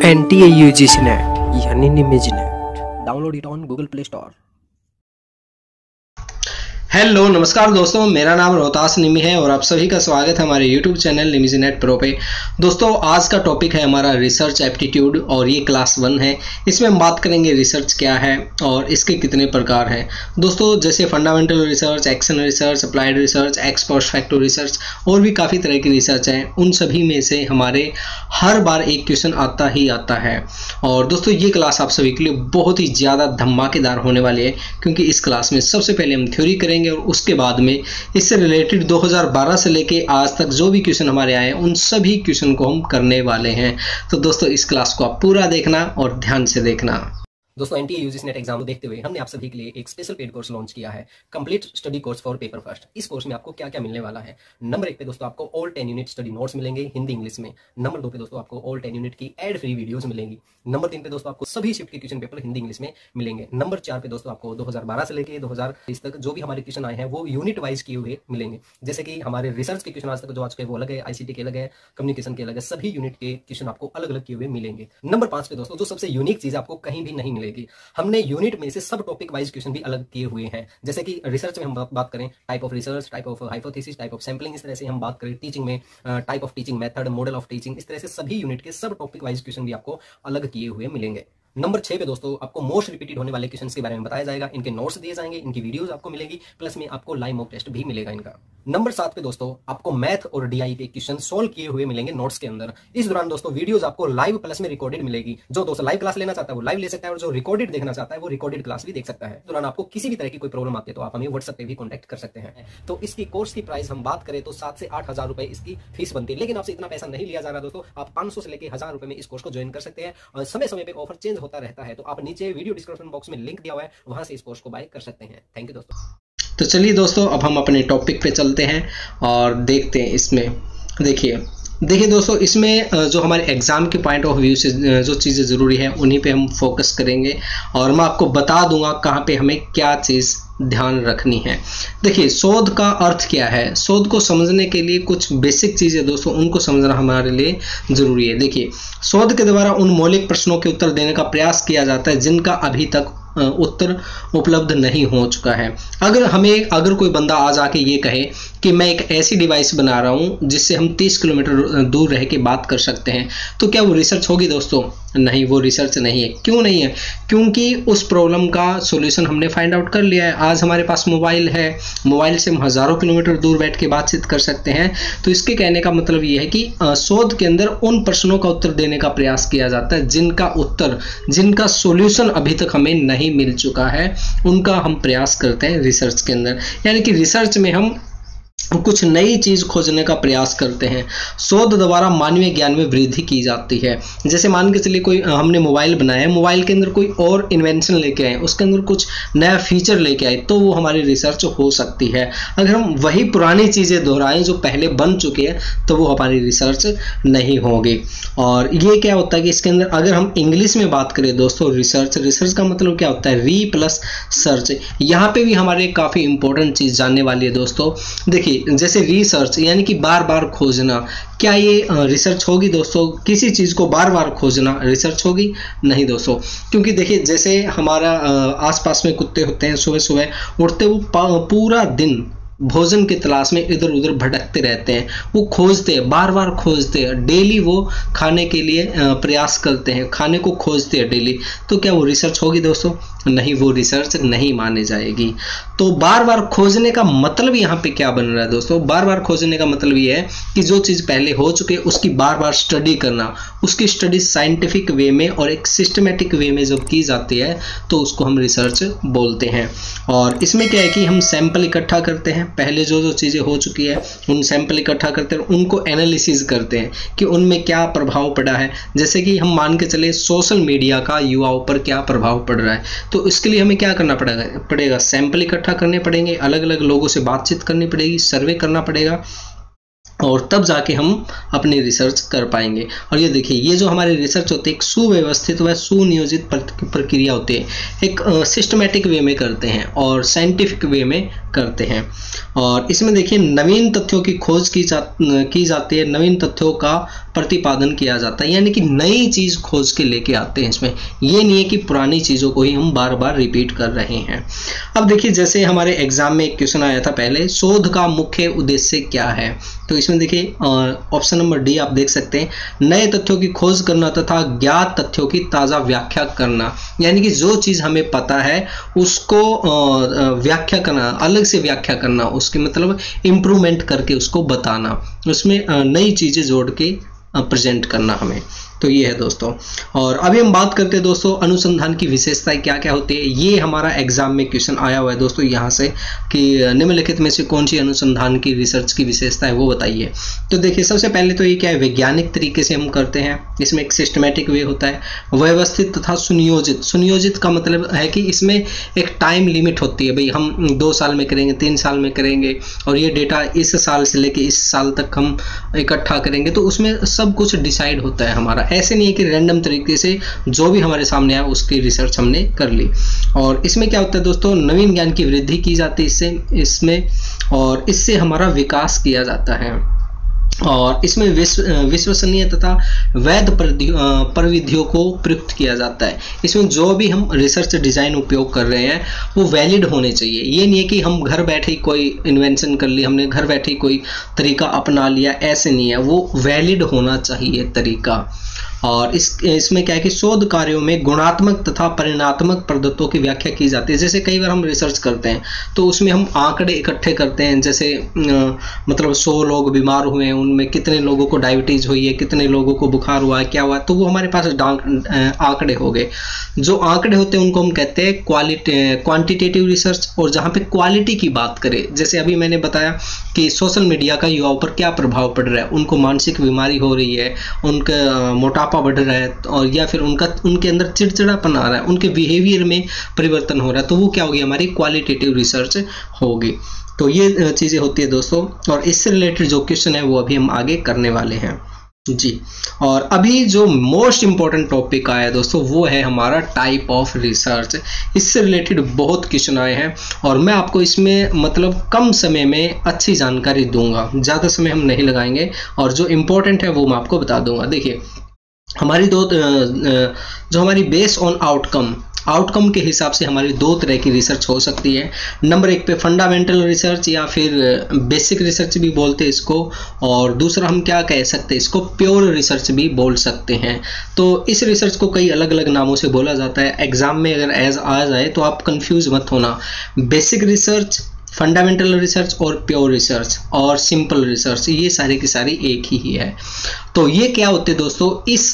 NTA-UGC net यानी निमिज net. Download it on Google Play Store. Hello नमस्कार दोस्तों, मेरा नाम रोहतास निमी है और आप सभी का स्वागत है हमारे YouTube चैनल निमिज नेट प्रो पे। दोस्तों आज का टॉपिक है हमारा रिसर्च एप्टीट्यूड और ये क्लास 1 है। इसमें हम बात करेंगे रिसर्च क्या है और इसके कितने प्रकार हैं। दोस्तों जैसे fundamental research, action research, applied research, ex post facto research और भी काफ़ी तरह की रिसर्च हैं। उन सभी में से हमारे हर बार एक क्वेश्चन आता ही आता है। और दोस्तों ये क्लास आप सभी के लिए बहुत ही ज़्यादा धमाकेदार होने वाली है, क्योंकि इस क्लास में सबसे पहले हम थ्योरी करेंगे और उसके बाद में इससे रिलेटेड 2012 से लेके आज तक जो भी क्वेश्चन हमारे आए हैं उन सभी क्वेश्चन को हम करने वाले हैं। तो दोस्तों इस क्लास को आप पूरा देखना और ध्यान से देखना। दोस्तों NTA-UGC नेट एग्जाम को देखते हुए हमने आप सभी के लिए एक स्पेशल पेड कोर्स लॉन्च किया है, complete study course for paper first. इस कोर्स में आपको क्या क्या मिलने वाला है। नंबर 1 पे दोस्तों आपको ऑल 10 यूनिट स्टडी नोट्स मिलेंगे हिंदी इंग्लिश में। नंबर 2 पे दोस्तों आपको ऑल 10 यूनिट की एड फ्री वीडियोस मिलेंगी। नंबर 3 पे दोस्तों आपको सभी शिफ्ट के क्वेश्चन पेपर हिंदी इंग्लिश में मिलेंगे। नंबर 4 पे दोस्तों आपको 2012 से लेकर 2020 तक जो भी हमारे क्वेश्चन आए हैं वो यूनिट वाइज किए हुए मिलेंगे। जैसे कि हमारे रिसर्च के क्वेश्चन आज तक जो आज के वो अलग है, ICT के अलग है, कम्युनिकेशन के अलग है, सभी यूनिट के क्वेश्चन आपको अलग अलग किए हुए मिलेंगे। नंबर 5 पे दोस्तों जो सबसे यूनिक चीज आपको कहीं भी नहीं मिलेगी, हमने यूनिट में से सब टॉपिक वाइज क्वेश्चन भी अलग किए हुए हैं। जैसे कि रिसर्च में हम बात करें type of research, type of hypothesis, type of sampling, इस तरह से हम बात करें टीचिंग में type of teaching method, model of teaching, इस तरह से सभी यूनिट के सब टॉपिक वाइज क्वेश्चन भी आपको अलग किए हुए मिलेंगे। नंबर 6 पे दोस्तों आपको मोस्ट रिपीटेड होने वाले क्वेश्चंस के बारे में बताया जाएगा, इनके नोट्स दिए जाएंगे, इनकी वीडियोस आपको मिलेगी, प्लस में आपको लाइव मॉक टेस्ट भी मिलेगा इनका। नंबर 7 पे दोस्तों आपको मैथ और DI के क्वेश्चन सोल्व किए हुए मिलेंगे नोट्स के अंदर। इस दौरान दोस्तों वीडियोस आपको लाइव प्लस में रिकॉर्डेड मिलेगी। जो दोस्तों लाइव क्लास लेना चाहता है वो लाइव ले सकता है और जो रिकॉर्डेड देखना चाहता है वो रिकॉर्डेड क्लास भी देख सकता है। इस दौरान आपको किसी भी तरह की कोई प्रॉब्लम आती है तो आप हमें व्हाट्सएप पे भी कॉन्टैक्ट कर सकते हैं। तो इसकी कोर्स की प्राइस हम बात करें तो 7 से 8 हजार रुपए इसकी फीस बनती है, लेकिन आपसे इतना पैसा नहीं लिया जा रहा दोस्तों। आप 500 से लेकर 1000 रुपए में इस कोर्स को ज्वाइन कर सकते हैं और समय समय पे ऑफर चेंज होता रहता है। तो आप नीचे वीडियो डिस्क्रिप्शन बॉक्स में लिंक दिया हुआ है, वहां से इस कोर्स को बाय कर सकते हैं। थैंक यू दोस्तों। तो चलिए दोस्तों अब हम अपने टॉपिक पे चलते हैं और देखते हैं। इसमें देखिए दोस्तों, इसमें जो हमारे एग्ज़ाम के पॉइंट ऑफ व्यू से जो चीज़ें ज़रूरी है उन्हीं पे हम फोकस करेंगे और मैं आपको बता दूंगा कहाँ पे हमें क्या चीज़ ध्यान रखनी है। देखिए शोध का अर्थ क्या है, शोध को समझने के लिए कुछ बेसिक चीज़ें दोस्तों उनको समझना हमारे लिए ज़रूरी है। देखिए शोध के द्वारा उन मौलिक प्रश्नों के उत्तर देने का प्रयास किया जाता है जिनका अभी तक उत्तर उपलब्ध नहीं हो चुका है। अगर कोई बंदा आज आके ये कहे कि मैं एक ऐसी डिवाइस बना रहा हूँ जिससे हम 30 किलोमीटर दूर रह के बात कर सकते हैं, तो क्या वो रिसर्च होगी दोस्तों? नहीं, वो रिसर्च नहीं है। क्यों नहीं है? क्योंकि उस प्रॉब्लम का सॉल्यूशन हमने फाइंड आउट कर लिया है। आज हमारे पास मोबाइल है, मोबाइल से हम हज़ारों किलोमीटर दूर बैठ के बातचीत कर सकते हैं। तो इसके कहने का मतलब ये है कि शोध के अंदर उन प्रश्नों का उत्तर देने का प्रयास किया जाता है जिनका सॉल्यूशन अभी तक हमें नहीं मिल चुका है, उनका हम प्रयास करते हैं रिसर्च के अंदर। यानी कि रिसर्च में हम कुछ नई चीज खोजने का प्रयास करते हैं। शोध द्वारा मानवीय ज्ञान में वृद्धि की जाती है। जैसे मान के चलिए कोई हमने मोबाइल बनाया है, मोबाइल के अंदर कोई और इन्वेंशन लेके आए, उसके अंदर कुछ नया फीचर लेके आए, तो वो हमारी रिसर्च हो सकती है। अगर हम वही पुरानी चीजें दोहराएं जो पहले बन चुके हैं तो वो हमारी रिसर्च नहीं होगी। और ये क्या होता है कि इसके अंदर अगर हम इंग्लिश में बात करें दोस्तों, रिसर्च का मतलब क्या होता है? री प्लस सर्च। यहाँ पे भी हमारे काफी इंपॉर्टेंट चीज जानने वाली है दोस्तों। देखिए जैसे रिसर्च यानी कि बार बार खोजना, क्या ये रिसर्च होगी दोस्तों? किसी चीज को बार बार खोजना रिसर्च होगी? नहीं दोस्तों, क्योंकि देखिए जैसे हमारा आसपास में कुत्ते होते हैं, सुबह सुबह उठते वो पूरा दिन भोजन की तलाश में इधर उधर भटकते रहते हैं। वो खोजते हैं, बार बार खोजते हैं, डेली वो खाने के लिए प्रयास करते हैं, खाने को खोजते हैं डेली। तो क्या वो रिसर्च होगी दोस्तों? नहीं, वो रिसर्च नहीं मानी जाएगी। तो बार बार खोजने का मतलब यहाँ पे क्या बन रहा है दोस्तों? बार बार खोजने का मतलब ये है कि जो चीज़ पहले हो चुके उसकी बार बार स्टडी करना, उसकी स्टडी साइंटिफिक वे में और एक सिस्टमेटिक वे में जब की जाती है तो उसको हम रिसर्च बोलते हैं। और इसमें क्या है कि हम सैंपल इकट्ठा करते हैं, पहले जो चीज़ें हो चुकी है उन सैंपल इकट्ठा करते हैं, उनको एनालिसिस करते हैं कि उनमें क्या प्रभाव पड़ा है। जैसे कि हम मान के चले सोशल मीडिया का युवाओं पर क्या प्रभाव पड़ रहा है, तो इसके लिए हमें क्या करना पड़ेगा? सैंपल इकट्ठा करने पड़ेंगे, अलग अलग लोगों से बातचीत करनी पड़ेगी, सर्वे करना पड़ेगा और तब जाके हम अपनी रिसर्च कर पाएंगे। और ये देखिए ये जो हमारी रिसर्च होती है एक सुव्यवस्थित व सुनियोजित प्रक्रिया होती है, एक सिस्टमेटिक वे में करते हैं और साइंटिफिक वे में करते हैं। और इसमें देखिए नवीन तथ्यों की खोज की जाती है, नवीन तथ्यों का प्रतिपादन किया जाता है, यानी कि नई चीज खोज के लेके आते हैं इसमें। ये नहीं है कि पुरानी चीजों को ही हम बार बार रिपीट कर रहे हैं। अब देखिए, जैसे हमारे एग्जाम में एक क्वेश्चन आया था पहले, शोध का मुख्य उद्देश्य क्या है? तो इसमें देखिए ऑप्शन नंबर डी आप देख सकते हैं, नए तथ्यों की खोज करना तथा ज्ञात तथ्यों की ताजा व्याख्या करना। यानी कि जो चीज हमें पता है उसको व्याख्या करना, अलग से व्याख्या करना, उसके मतलब इम्प्रूवमेंट करके उसको बताना, उसमें नई चीजें जोड़ के प्रेजेंट करना हमें। तो ये है दोस्तों। और अभी हम बात करते हैं दोस्तों अनुसंधान की विशेषताएं क्या क्या होती है। ये हमारा एग्जाम में क्वेश्चन आया हुआ है दोस्तों यहाँ से कि निम्नलिखित में से कौन सी अनुसंधान की रिसर्च की विशेषता है वो बताइए। तो देखिए, सबसे पहले तो ये क्या है, वैज्ञानिक तरीके से हम करते हैं। इसमें एक सिस्टमेटिक वे होता है, व्यवस्थित तथा सुनियोजित। सुनियोजित का मतलब है कि इसमें एक टाइम लिमिट होती है, भाई हम 2 साल में करेंगे, 3 साल में करेंगे, और ये डेटा इस साल से लेके इस साल तक हम इकट्ठा करेंगे। तो उसमें सब कुछ डिसाइड होता है हमारा। ऐसे नहीं है कि रैंडम तरीके से जो भी हमारे सामने आया उसकी रिसर्च हमने कर ली। और इसमें क्या होता है दोस्तों, नवीन ज्ञान की वृद्धि की जाती है इसमें, और इससे हमारा विकास किया जाता है। और इसमें विश्वसनीय तथा वैध प्रविधियों को प्रयुक्त किया जाता है। इसमें जो भी हम रिसर्च डिजाइन उपयोग कर रहे हैं वो वैलिड होने चाहिए। ये नहीं है कि हम घर बैठे ही कोई इन्वेंशन कर ली, हमने घर बैठे ही कोई तरीका अपना लिया, ऐसे नहीं है, वो वैलिड होना चाहिए तरीका। और इसमें क्या है कि शोध कार्यों में गुणात्मक तथा परिणात्मक पद्धतियों की व्याख्या की जाती है। जैसे कई बार हम रिसर्च करते हैं तो उसमें हम आंकड़े इकट्ठे करते हैं, जैसे मतलब 100 लोग बीमार हुए हैं, उनमें कितने लोगों को डायबिटीज हुई है, कितने लोगों को बुखार हुआ है, क्या हुआ है, तो वो हमारे पास आंकड़े हो गए। जो आंकड़े होते हैं उनको हम कहते हैं क्वांटिटेटिव रिसर्च। और जहाँ पे क्वालिटी की बात करें, जैसे अभी मैंने बताया कि सोशल मीडिया का युवाओं पर क्या प्रभाव पड़ रहा है, उनको मानसिक बीमारी हो रही है, उनका मोटापा बढ़ रहा है, और या फिर उनके अंदर चिड़चिड़ापन आ रहा है, उनके बिहेवियर में परिवर्तन हो रहा है, तो वो क्या होगी, हमारी क्वालिटेटिव रिसर्च होगी। तो ये चीज़ें होती है दोस्तों। और इससे रिलेटेड जो क्वेश्चन है वो अभी हम आगे करने वाले हैं जी। और अभी जो मोस्ट इंपॉर्टेंट टॉपिक आया है दोस्तों वो है हमारा टाइप ऑफ रिसर्च। इससे रिलेटेड बहुत क्वेश्चन आए हैं और मैं आपको इसमें मतलब कम समय में अच्छी जानकारी दूंगा, ज़्यादा समय हम नहीं लगाएंगे, और जो इम्पोर्टेंट है वो मैं आपको बता दूंगा। देखिए, हमारी जो हमारी बेस ऑन आउटकम के हिसाब से हमारी 2 तरह की रिसर्च हो सकती है। नंबर 1 पे फंडामेंटल रिसर्च या फिर बेसिक रिसर्च भी बोलते हैं इसको, और दूसरा हम क्या कह सकते हैं, इसको प्योर रिसर्च भी बोल सकते हैं। तो इस रिसर्च को कई अलग अलग नामों से बोला जाता है। एग्जाम में अगर आ जाए तो आप कंफ्यूज मत होना। बेसिक रिसर्च, फंडामेंटल रिसर्च और प्योर रिसर्च और सिंपल रिसर्च, ये सारी की सारी एक ही है। तो ये क्या होते हैं दोस्तों, इस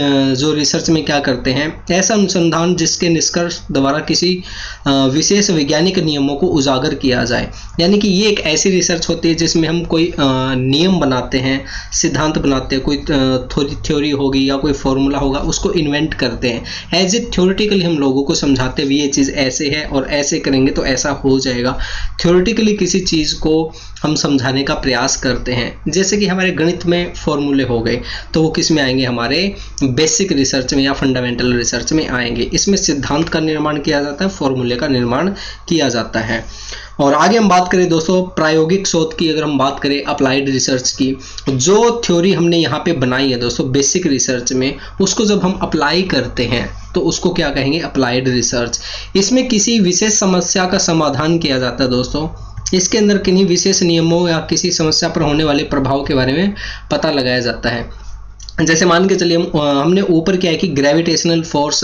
जो रिसर्च में क्या करते हैं, ऐसा अनुसंधान जिसके निष्कर्ष द्वारा किसी विशेष वैज्ञानिक नियमों को उजागर किया जाए। यानी कि ये एक ऐसी रिसर्च होती है जिसमें हम कोई नियम बनाते हैं, सिद्धांत बनाते हैं, कोई थ्योरी होगी या कोई फॉर्मूला होगा, उसको इन्वेंट करते हैं। एज ए थ्योरेटिकली हम लोगों को समझाते हुए ये चीज़ ऐसे है और ऐसे करेंगे तो ऐसा हो जाएगा। थ्योरेटिकली किसी चीज़ को हम समझाने का प्रयास करते हैं। जैसे कि हमारे गणित में फॉर्मूले हो गए तो वो किस में आएंगे, हमारे बेसिक रिसर्च में या फंडामेंटल रिसर्च में आएंगे। इसमें सिद्धांत का निर्माण किया जाता है, फॉर्मूले का निर्माण किया जाता है। और आगे हम बात करें दोस्तों प्रायोगिक शोध की, अगर हम बात करें अप्लाइड रिसर्च की, जो थ्योरी हमने यहाँ पे बनाई है दोस्तों बेसिक रिसर्च में, उसको जब हम अप्लाई करते हैं तो उसको क्या कहेंगे, अप्लाइड रिसर्च। इसमें किसी विशेष समस्या का समाधान किया जाता है दोस्तों। इसके अंदर किन्हीं विशेष नियमों या किसी समस्या पर होने वाले प्रभाव के बारे में पता लगाया जाता है। जैसे मान के चलिए हमने ऊपर क्या है कि ग्रेविटेशनल फोर्स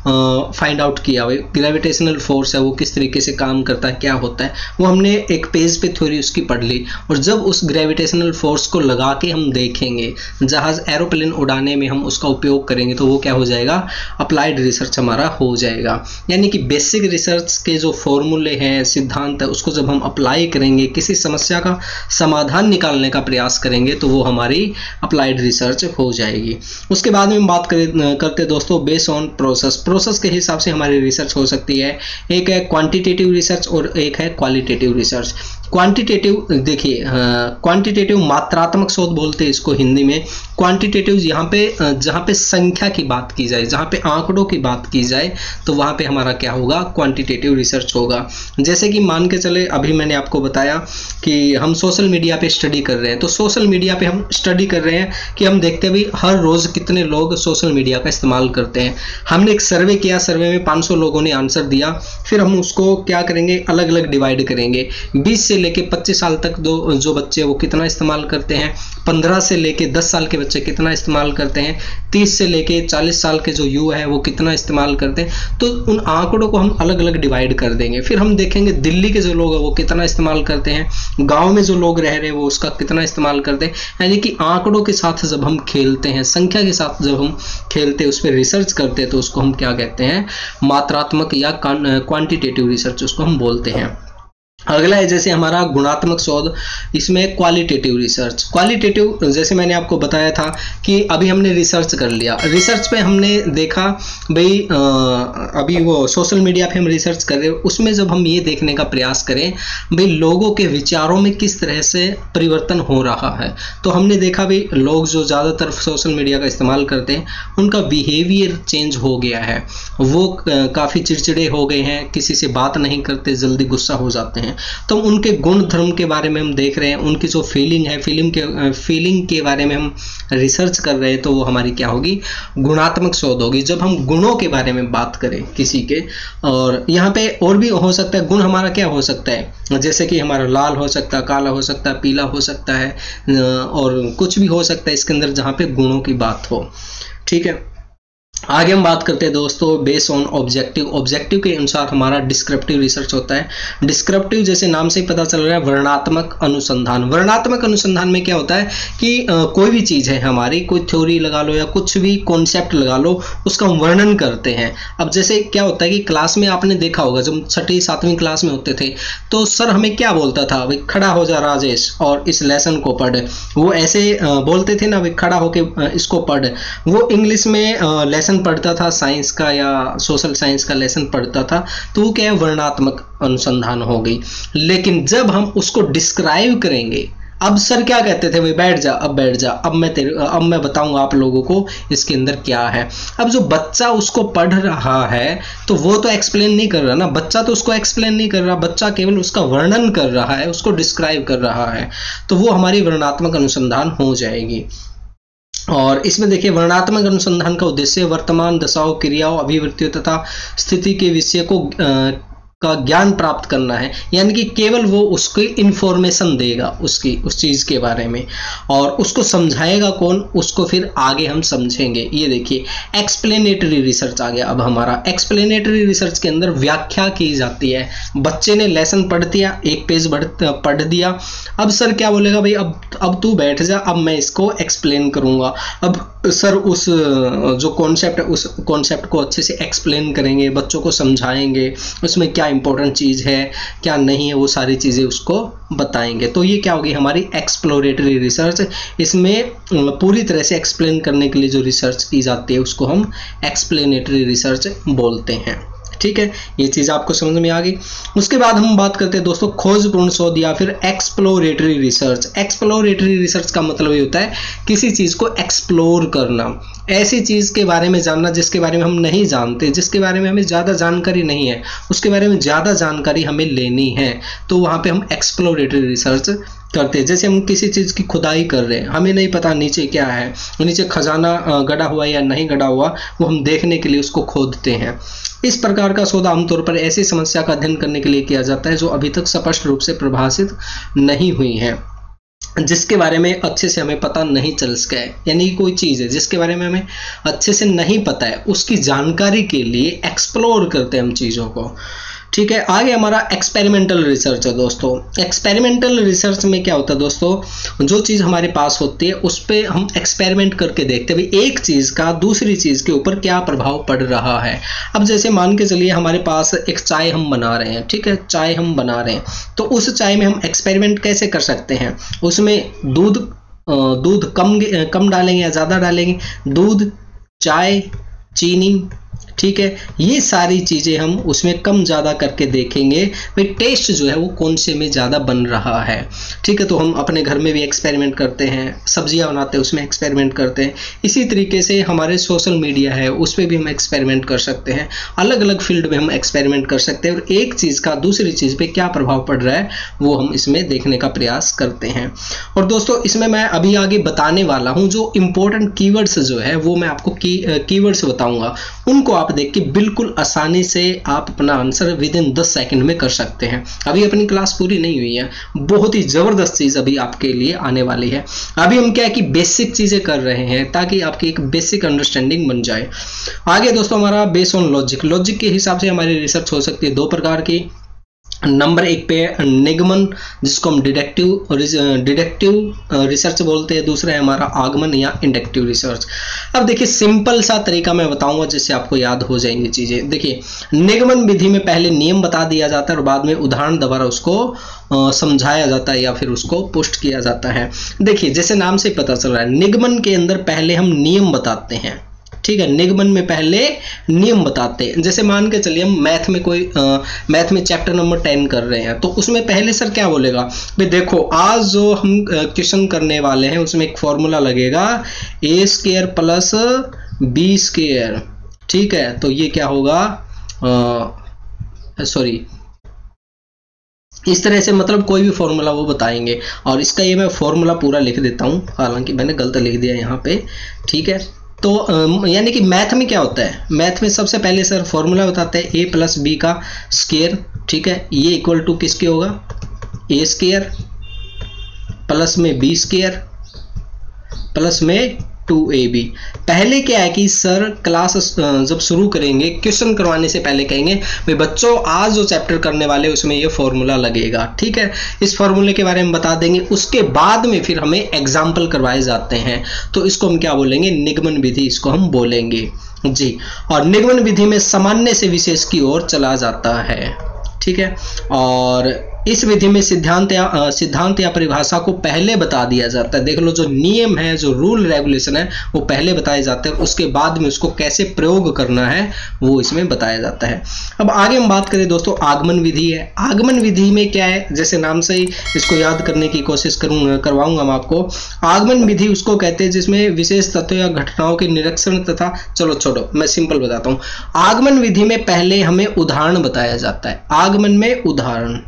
फाइंड आउट किया हुआ, ग्रेविटेशनल फोर्स है वो किस तरीके से काम करता है, क्या होता है, वो हमने एक पेज पे थ्योरी उसकी पढ़ ली। और जब उस ग्रेविटेशनल फोर्स को लगा के हम देखेंगे, जहाज एरोप्लेन उड़ाने में हम उसका उपयोग करेंगे, तो वो क्या हो जाएगा, अप्लाइड रिसर्च हमारा हो जाएगा। यानी कि बेसिक रिसर्च के जो फॉर्मूले हैं, सिद्धांत है, उसको जब हम अप्लाई करेंगे, किसी समस्या का समाधान निकालने का प्रयास करेंगे, तो वो हमारी अप्लाइड रिसर्च हो जाएगी। उसके बाद में हम बात करते दोस्तों बेस ऑन प्रोसेस के हिसाब से हमारी रिसर्च हो सकती है। एक है क्वांटिटेटिव रिसर्च और एक है क्वालिटेटिव रिसर्च। क्वांटिटेटिव देखिए, क्वांटिटेटिव मात्रात्मक शोध बोलते हैं इसको हिंदी में। क्वांटिटेटिव यहाँ पे जहाँ पे संख्या की बात की जाए, जहाँ पे आंकड़ों की बात की जाए, तो वहाँ पे हमारा क्या होगा, क्वांटिटेटिव रिसर्च होगा। जैसे कि मान के चले, अभी मैंने आपको बताया कि हम सोशल मीडिया पे स्टडी कर रहे हैं, तो सोशल मीडिया पे हम स्टडी कर रहे हैं कि हम देखते हैं भाई हर रोज कितने लोग सोशल मीडिया का इस्तेमाल करते हैं। हमने एक सर्वे किया, सर्वे में 500 लोगों ने आंसर दिया, फिर हम उसको क्या करेंगे, अलग अलग डिवाइड करेंगे। 20 से लेके 25 साल तक जो बच्चे वो कितना इस्तेमाल करते हैं, 15 से लेके 10 साल के बच्चे कितना इस्तेमाल करते हैं, 30 से लेके 40 साल के जो युवा है वो कितना इस्तेमाल करते हैं। तो उन आंकड़ों को हम अलग अलग डिवाइड कर देंगे। फिर हम देखेंगे दिल्ली के जो लोग हैं वो कितना इस्तेमाल करते हैं, गांव में जो लोग रह रहे हैं वो उसका कितना इस्तेमाल करते हैं। यानी कि आंकड़ों के साथ जब हम खेलते हैं, संख्या के साथ जब हम खेलते हैं, उस पर रिसर्च करते हैं, तो उसको हम क्या कहते हैं, मात्रात्मक या क्वांटिटेटिव रिसर्च उसको हम बोलते हैं। अगला है जैसे हमारा गुणात्मक शोध, इसमें क्वालिटेटिव रिसर्च। क्वालिटेटिव जैसे मैंने आपको बताया था कि अभी हमने रिसर्च कर लिया, रिसर्च पे हमने देखा भाई अभी वो सोशल मीडिया पे हम रिसर्च कर रहे हैं, उसमें जब हम ये देखने का प्रयास करें भाई लोगों के विचारों में किस तरह से परिवर्तन हो रहा है, तो हमने देखा भाई लोग जो ज़्यादातर सोशल मीडिया का इस्तेमाल करते हैं उनका बिहेवियर चेंज हो गया है, वो काफ़ी चिड़चिड़े हो गए हैं, किसी से बात नहीं करते, जल्दी गुस्सा हो जाते हैं। तो उनके गुण धर्म के बारे में हम देख रहे हैं, उनकी जो फीलिंग है, फीलिंग के बारे में हम रिसर्च कर रहे हैं, तो वो हमारी क्या होगी, गुणात्मक शोध होगी। जब हम गुणों के बारे में बात करें किसी के, और यहाँ पे और भी हो सकता है, गुण हमारा क्या हो सकता है, जैसे कि हमारा लाल हो सकता है, काला हो सकता है, पीला हो सकता है, और कुछ भी हो सकता है इसके अंदर जहाँ पे गुणों की बात हो। ठीक है, आगे हम बात करते हैं दोस्तों बेस ऑन ऑब्जेक्टिव। ऑब्जेक्टिव के अनुसार हमारा डिस्क्रिप्टिव रिसर्च होता है। डिस्क्रिप्टिव जैसे नाम से ही पता चल रहा है, वर्णनात्मक अनुसंधान। वर्णनात्मक अनुसंधान में क्या होता है कि कोई भी चीज़ है हमारी, कोई थ्योरी लगा लो या कुछ भी कॉन्सेप्ट लगा लो, उसका हम वर्णन करते हैं। अब जैसे क्या होता है कि क्लास में आपने देखा होगा, जब 6वीं 7वीं क्लास में होते थे तो सर हमें क्या बोलता था, भाई खड़ा हो जा राजेश और इस लेसन को पढ़। वो ऐसे बोलते थे ना, भाई खड़ा होके इसको पढ़। वो इंग्लिश में लेसन पढ़ता था, साइंस का या सोशल साइंस का लेसन पढ़ता था, तो वो क्या है, वर्णनात्मक अनुसंधान हो गई। लेकिन जब हम उसको डिस्क्राइब करेंगे, अब सर क्या कहते थे, भाई बैठ जा, अब बैठ जा, अब मैं बताऊंगा आप लोगों को इसके अंदर क्या है। अब जो बच्चा उसको पढ़ रहा है तो वो तो एक्सप्लेन नहीं कर रहा ना, बच्चा तो उसको एक्सप्लेन नहीं कर रहा, बच्चा केवल उसका वर्णन कर रहा है, उसको डिस्क्राइब कर रहा है, तो वो हमारी वर्णनात्मक अनुसंधान हो जाएगी। और इसमें देखिए वर्णनात्मक अनुसंधान का उद्देश्य वर्तमान दशाओं, क्रियाओं, अभिवृत्तियों तथा स्थिति के विषय को का ज्ञान प्राप्त करना है। यानी कि केवल वो उसको इंफॉर्मेशन देगा उस चीज़ के बारे में, और उसको समझाएगा कौन, उसको फिर आगे हम समझेंगे। ये देखिए एक्सप्लेनेटरी रिसर्च आ गया। अब हमारा एक्सप्लेनेटरी रिसर्च के अंदर व्याख्या की जाती है। बच्चे ने लेसन पढ़ दिया, एक पेज पढ़ दिया, अब सर क्या बोलेगा, भाई अब तू बैठ जा, अब मैं इसको एक्सप्लेन करूँगा। अब सर उस जो कॉन्सेप्ट है उस कॉन्सेप्ट को अच्छे से एक्सप्लेन करेंगे, बच्चों को समझाएंगे, उसमें क्या इंपॉर्टेंट चीज़ है क्या नहीं है, वो सारी चीज़ें उसको बताएंगे। तो ये क्या होगी, हमारी एक्सप्लोरेटरी रिसर्च। इसमें पूरी तरह से एक्सप्लेन करने के लिए जो रिसर्च की जाती है उसको हम एक्सप्लेनेटरी रिसर्च बोलते हैं। ठीक है, ये चीज़ आपको समझ में आ गई। उसके बाद हम बात करते हैं दोस्तों खोजपूर्ण शोध या फिर एक्सप्लोरेटरी रिसर्च। एक्सप्लोरेटरी रिसर्च का मतलब ये होता है किसी चीज़ को एक्सप्लोर करना, ऐसी चीज़ के बारे में जानना जिसके बारे में हम नहीं जानते, जिसके बारे में हमें ज़्यादा जानकारी नहीं है, उसके बारे में ज़्यादा जानकारी हमें लेनी है, तो वहाँ पे हम एक्सप्लोरेटरी रिसर्च करते हैं। जैसे हम किसी चीज़ की खुदाई कर रहे हैं, हमें नहीं पता नीचे क्या है, नीचे खजाना गड़ा हुआ या नहीं गड़ा हुआ, वो हम देखने के लिए उसको खोदते हैं। इस प्रकार का शोध आमतौर पर ऐसी समस्या का अध्ययन करने के लिए किया जाता है जो अभी तक स्पष्ट रूप से परिभाषित नहीं हुई है, जिसके बारे में अच्छे से हमें पता नहीं चल सका है। यानी कोई चीज़ है जिसके बारे में हमें अच्छे से नहीं पता है, उसकी जानकारी के लिए एक्सप्लोर करते हैं हम चीज़ों को। ठीक है, आगे हमारा एक्सपेरिमेंटल रिसर्च है दोस्तों। एक्सपेरिमेंटल रिसर्च में क्या होता है दोस्तों, जो चीज़ हमारे पास होती है उस पर हम एक्सपेरिमेंट करके देखते हैं भाई एक चीज़ का दूसरी चीज़ के ऊपर क्या प्रभाव पड़ रहा है। अब जैसे मान के चलिए हमारे पास एक चाय हम बना रहे हैं, ठीक है, चाय हम बना रहे हैं, तो उस चाय में हम एक्सपेरिमेंट कैसे कर सकते हैं, उसमें दूध कम डालेंगे या ज़्यादा डालेंगे, दूध, चाय, चीनी, ठीक है, ये सारी चीज़ें हम उसमें कम ज़्यादा करके देखेंगे भाई टेस्ट जो है वो कौन से में ज़्यादा बन रहा है। ठीक है, तो हम अपने घर में भी एक्सपेरिमेंट करते हैं, सब्जियां बनाते हैं उसमें एक्सपेरिमेंट करते हैं। इसी तरीके से हमारे सोशल मीडिया है उस पर भी हम एक्सपेरिमेंट कर सकते हैं, अलग अलग फील्ड में हम एक्सपेरिमेंट कर सकते हैं और एक चीज़ का दूसरी चीज़ पे क्या प्रभाव पड़ रहा है वो हम इसमें देखने का प्रयास करते हैं। और दोस्तों इसमें मैं अभी आगे बताने वाला हूँ जो इंपॉर्टेंट कीवर्ड्स जो है वो मैं आपको कीवर्ड्स बताऊंगा, उनको आप देख के बिल्कुल आसानी से आप अपना आंसर विद इन 10 सेकंड में कर सकते हैं। अभी अपनी क्लास पूरी नहीं हुई है, बहुत ही जबरदस्त चीज अभी आपके लिए आने वाली है। अभी हम क्या है कि बेसिक चीजें कर रहे हैं ताकि आपकी एक बेसिक अंडरस्टैंडिंग बन जाए। आगे दोस्तों हमारा बेस ऑन लॉजिक के हिसाब से हमारी रिसर्च हो सकती है दो प्रकार की। नंबर एक पे निगमन जिसको हम डिडक्टिव रिसर्च बोलते हैं, दूसरा है हमारा आगमन या इंडक्टिव रिसर्च। अब देखिए सिंपल सा तरीका मैं बताऊंगा जिससे आपको याद हो जाएंगी चीजें। देखिए निगमन विधि में पहले नियम बता दिया जाता है और बाद में उदाहरण द्वारा उसको समझाया जाता है या फिर उसको पुष्ट किया जाता है। देखिए जैसे नाम से पता चल रहा है निगमन के अंदर पहले हम नियम बताते हैं, ठीक है, निगमन में पहले नियम बताते हैं। जैसे मान के चलिए हम मैथ में चैप्टर नंबर 10 कर रहे हैं तो उसमें पहले सर क्या बोलेगा भाई देखो आज जो हम क्वेश्चन करने वाले हैं उसमें एक फॉर्मूला लगेगा a² प्लस b², ठीक है, तो ये क्या होगा इस तरह से मतलब कोई भी फॉर्मूला वो बताएंगे और इसका ये मैं फॉर्मूला पूरा लिख देता हूँ, हालांकि मैंने गलत लिख दिया यहाँ पे, ठीक है। तो यानी कि मैथ में क्या होता है, मैथ में सबसे पहले सर फॉर्मूला बताते हैं a प्लस बी का स्क्वायर, ठीक है, ये इक्वल टू किसके होगा a² प्लस में b² प्लस में 2ab। पहले क्या है कि सर क्लास जब शुरू करेंगे क्वेश्चन करवाने से पहले कहेंगे भाई बच्चों आज जो चैप्टर करने वाले उसमें ये फॉर्मूला लगेगा, ठीक है, इस फॉर्मूले के बारे में बता देंगे। उसके बाद में फिर हमें एग्जाम्पल करवाए जाते हैं तो इसको हम क्या बोलेंगे निगमन विधि, इसको हम बोलेंगे जी। और निगमन विधि में सामान्य से विशेष की ओर चला जाता है, ठीक है, और इस विधि में सिद्धांत या परिभाषा को पहले बता दिया जाता है। देख लो जो नियम है जो रूल रेगुलेशन है वो पहले बताए जाते हैं और उसके बाद में उसको कैसे प्रयोग करना है वो इसमें बताया जाता है। अब आगे हम बात करें दोस्तों आगमन विधि है। आगमन विधि में क्या है, जैसे नाम से ही इसको याद करने की कोशिश करवाऊंगा मैं आपको। आगमन विधि उसको कहते हैं जिसमें विशेष तत्वों या घटनाओं के निरीक्षण तथा, चलो छोड़ो मैं सिंपल बताता हूँ। आगमन विधि में पहले हमें उदाहरण बताया जाता है, आगमन में उदाहरण,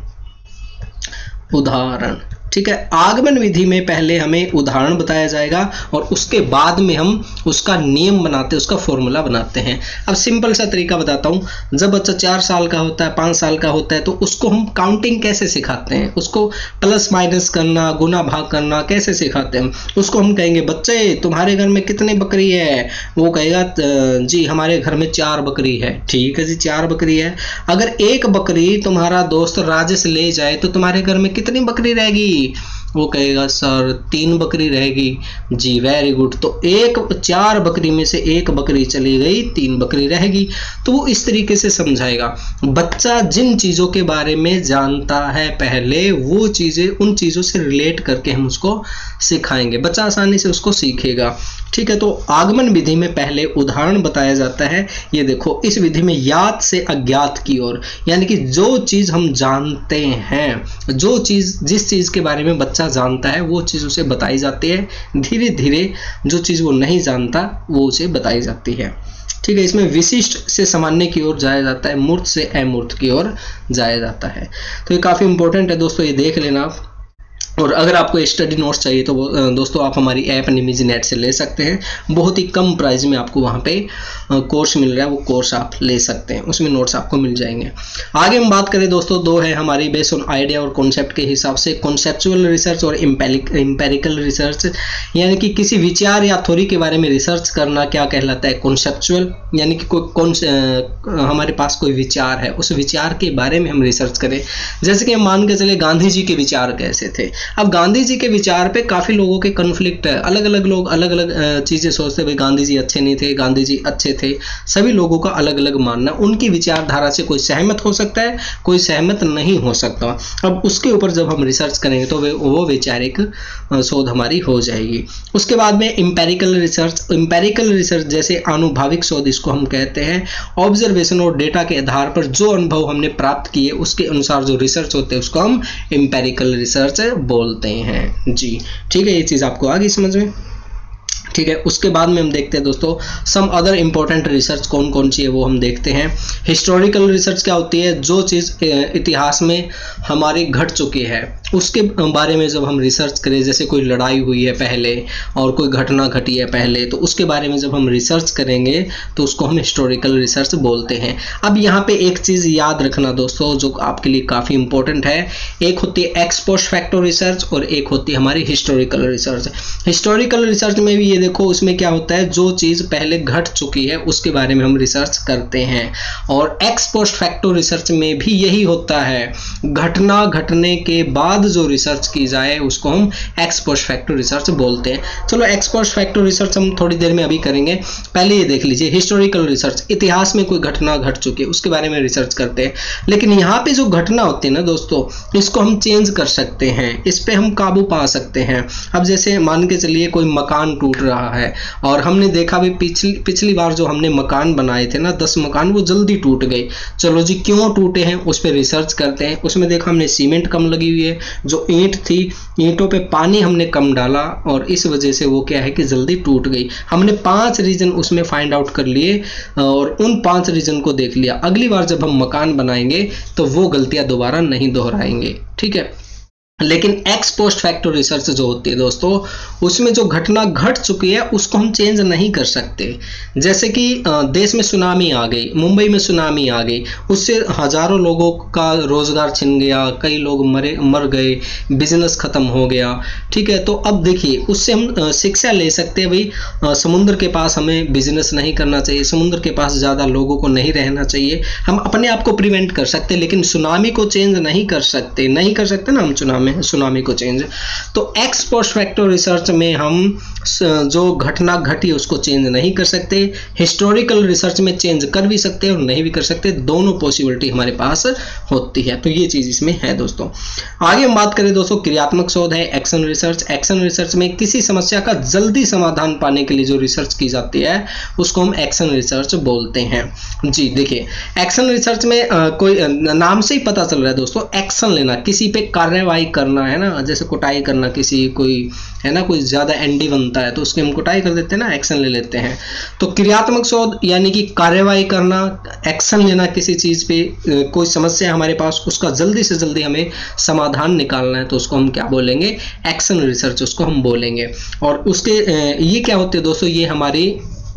ठीक है, आगमन विधि में पहले हमें उदाहरण बताया जाएगा और उसके बाद में हम उसका नियम बनाते हैं, उसका फॉर्मूला बनाते हैं। अब सिंपल सा तरीका बताता हूं, जब बच्चा 4 साल का होता है 5 साल का होता है तो उसको हम काउंटिंग कैसे सिखाते हैं, उसको प्लस माइनस करना गुना भाग करना कैसे सिखाते हैं। उसको हम कहेंगे बच्चे तुम्हारे घर में कितनी बकरी है, वो कहेगा जी हमारे घर में 4 बकरी है, ठीक है जी 4 बकरी है। अगर एक बकरी तुम्हारा दोस्त राजेश ले जाए तो तुम्हारे घर में कितनी बकरी रहेगी, वो कहेगा सर 3 बकरी रहेगी, जी वेरी गुड। तो 4 बकरी में से 1 बकरी चली गई, 3 बकरी रहेगी। तो वो इस तरीके से समझाएगा। बच्चा जिन चीजों के बारे में जानता है पहले वो चीजें उन चीजों से रिलेट करके हम उसको सिखाएंगे, बच्चा आसानी से उसको सीखेगा, ठीक है। तो आगमन विधि में पहले उदाहरण बताया जाता है। ये देखो इस विधि में याद से अज्ञात की ओर, यानी कि जो चीज हम जानते हैं, जो चीज जिस चीज के बारे में बच्चा जानता है वो चीज उसे बताई जाती है। धीरे धीरे जो चीज वो नहीं जानता वो उसे बताई जाती है, ठीक है। इसमें विशिष्ट से सामान्य की ओर जाया जाता है, मूर्त से अमूर्त की ओर जाया जाता है। तो ये काफी इंपॉर्टेंट है दोस्तों, ये देख लेना आप। और अगर आपको स्टडी नोट्स चाहिए तो दोस्तों आप हमारी ऐप निमिज नेट से ले सकते हैं, बहुत ही कम प्राइस में आपको वहाँ पे कोर्स मिल रहा है, वो कोर्स आप ले सकते हैं, उसमें नोट्स आपको मिल जाएंगे। आगे हम बात करें दोस्तों, 2 है हमारी बेस्ड ऑन आइडिया और कॉन्सेप्ट के हिसाब से, कॉन्सेप्चुअल रिसर्च और एम्पेरिकल रिसर्च। यानी कि किसी विचार या थ्योरी के बारे में रिसर्च करना क्या कहलाता है, कॉन्सेप्चुअल, यानी कि हमारे पास कोई विचार है उस विचार के बारे में हम रिसर्च करें। जैसे कि हम मान के चले गांधी जी के विचार कैसे थे, अब गांधी जी के विचार पे काफ़ी लोगों के कन्फ्लिक्ट है, अलग अलग लोग अलग अलग चीज़ें सोचते, भाई गांधी जी अच्छे नहीं थे, गांधी जी अच्छे थे, सभी लोगों का अलग अलग मानना। उनकी विचारधारा से कोई सहमत हो सकता है, कोई सहमत नहीं हो सकता। अब उसके ऊपर जब हम रिसर्च करेंगे तो वो वैचारिक शोध हमारी हो जाएगी। उसके बाद में इम्पेरिकल रिसर्च। इम्पेरिकल रिसर्च जैसे आनुभविक शोध इसको हम कहते हैं। ऑब्जर्वेशन और डेटा के आधार पर जो अनुभव हमने प्राप्त किए उसके अनुसार जो रिसर्च होते हैं उसको हम इम्पेरिकल रिसर्च बोलते हैं। जी ठीक है, ये चीज़ आपको आ गई समझ में। ठीक है, उसके बाद में हम देखते हैं दोस्तों सम अदर इंपॉर्टेंट रिसर्च कौन कौन सी है वो हम देखते हैं। हिस्टोरिकल रिसर्च क्या होती है, जो चीज़ इतिहास में हमारी घट चुकी है उसके बारे में जब हम रिसर्च करें, जैसे कोई लड़ाई हुई है पहले और कोई घटना घटी है पहले, तो उसके बारे में जब हम रिसर्च करेंगे तो उसको हम हिस्टोरिकल रिसर्च बोलते हैं। अब यहाँ पे एक चीज़ याद रखना दोस्तों जो आपके लिए काफ़ी इंपॉर्टेंट है, एक होती है एक्स पोस्ट फैक्टो रिसर्च और एक होती है हमारी हिस्टोरिकल रिसर्च। हिस्टोरिकल रिसर्च में भी ये देखो उसमें क्या होता है, जो चीज़ पहले घट चुकी है उसके बारे में हम रिसर्च करते हैं। और एक्स पोस्ट फैक्टो रिसर्च में भी यही होता है, घटना घटने के बाद जो रिसर्च की जाए उसको हम एक्स पोस्ट फैक्टो रिसर्च बोलते हैं। चलो एक्स पोस्ट फैक्टो रिसर्च हम थोड़ी देर में अभी करेंगे, पहले ये देख लीजिए हिस्टोरिकल रिसर्च, इतिहास में कोई घटना घट चुकी है उसके बारे में रिसर्च करते हैं। लेकिन यहाँ पे जो घटना होती है ना दोस्तों, इसको हम चेंज कर सकते हैं, इस पे हम काबू पा सकते हैं। अब जैसे मान के चलिए कोई मकान टूट रहा है और हमने देखा भी पिछली बार जो हमने मकान बनाए थे ना 10 मकान, वो जल्दी टूट गए। चलो जी क्यों टूटे हैं उस पर रिसर्च करते हैं। उसमें देखा हमने सीमेंट कम लगी हुई है, जो ईंट थी ईंटों पे पानी हमने कम डाला और इस वजह से वो क्या है कि जल्दी टूट गई। हमने 5 रीजन उसमें फाइंड आउट कर लिए और उन 5 रीजन को देख लिया। अगली बार जब हम मकान बनाएंगे तो वो गलतियां दोबारा नहीं दोहराएंगे। ठीक है, लेकिन एक्स पोस्ट फैक्टो रिसर्च जो होती है दोस्तों, उसमें जो घटना घट चुकी है उसको हम चेंज नहीं कर सकते। जैसे कि देश में सुनामी आ गई, मुंबई में सुनामी आ गई, उससे हजारों लोगों का रोजगार छिन गया, कई लोग मर गए, बिजनेस खत्म हो गया। ठीक है, तो अब देखिए उससे हम शिक्षा ले सकते हैं, भाई समुद्र के पास हमें बिजनेस नहीं करना चाहिए, समुद्र के पास ज़्यादा लोगों को नहीं रहना चाहिए। हम अपने आप को प्रिवेंट कर सकते, लेकिन सुनामी को चेंज नहीं कर सकते ना हम सुनामी को चेंज। तो एक्स पोस्ट फैक्टो रिसर्च में हम जो घटना घटी उसको चेंज नहीं कर सकते, हिस्टोरिकल रिसर्च में चेंज कर भी सकते हैं और नहीं भी कर सकते, दोनों पॉसिबिलिटी हमारे पास होती है। तो ये चीज इसमें है दोस्तों। आगे हम बात करें दोस्तों, क्रियात्मक शोध है एक्शन रिसर्च। एक्शन रिसर्च में किसी समस्या का जल्दी समाधान पाने के लिए जो रिसर्च की जाती है उसको हम एक्शन रिसर्च बोलते हैं। जी देखिए, एक्शन रिसर्च में कोई नाम से ही पता चल रहा है दोस्तों, एक्शन लेना, किसी पे कार्यवाही करना है ना, जैसे कुटाई करना, किसी कोई है ना, कोई ज्यादा एंडी बनता है तो उसकी हम कुटाई कर देते हैं ना, एक्शन ले लेते हैं। तो क्रियात्मक शोध यानी कि कार्यवाही करना, एक्शन लेना, किसी चीज पे कोई समस्या हमारे पास, उसका जल्दी से जल्दी हमें समाधान निकालना है तो उसको हम क्या बोलेंगे, एक्शन रिसर्च उसको हम बोलेंगे। और उसके ये क्या होते हैं दोस्तों, ये हमारी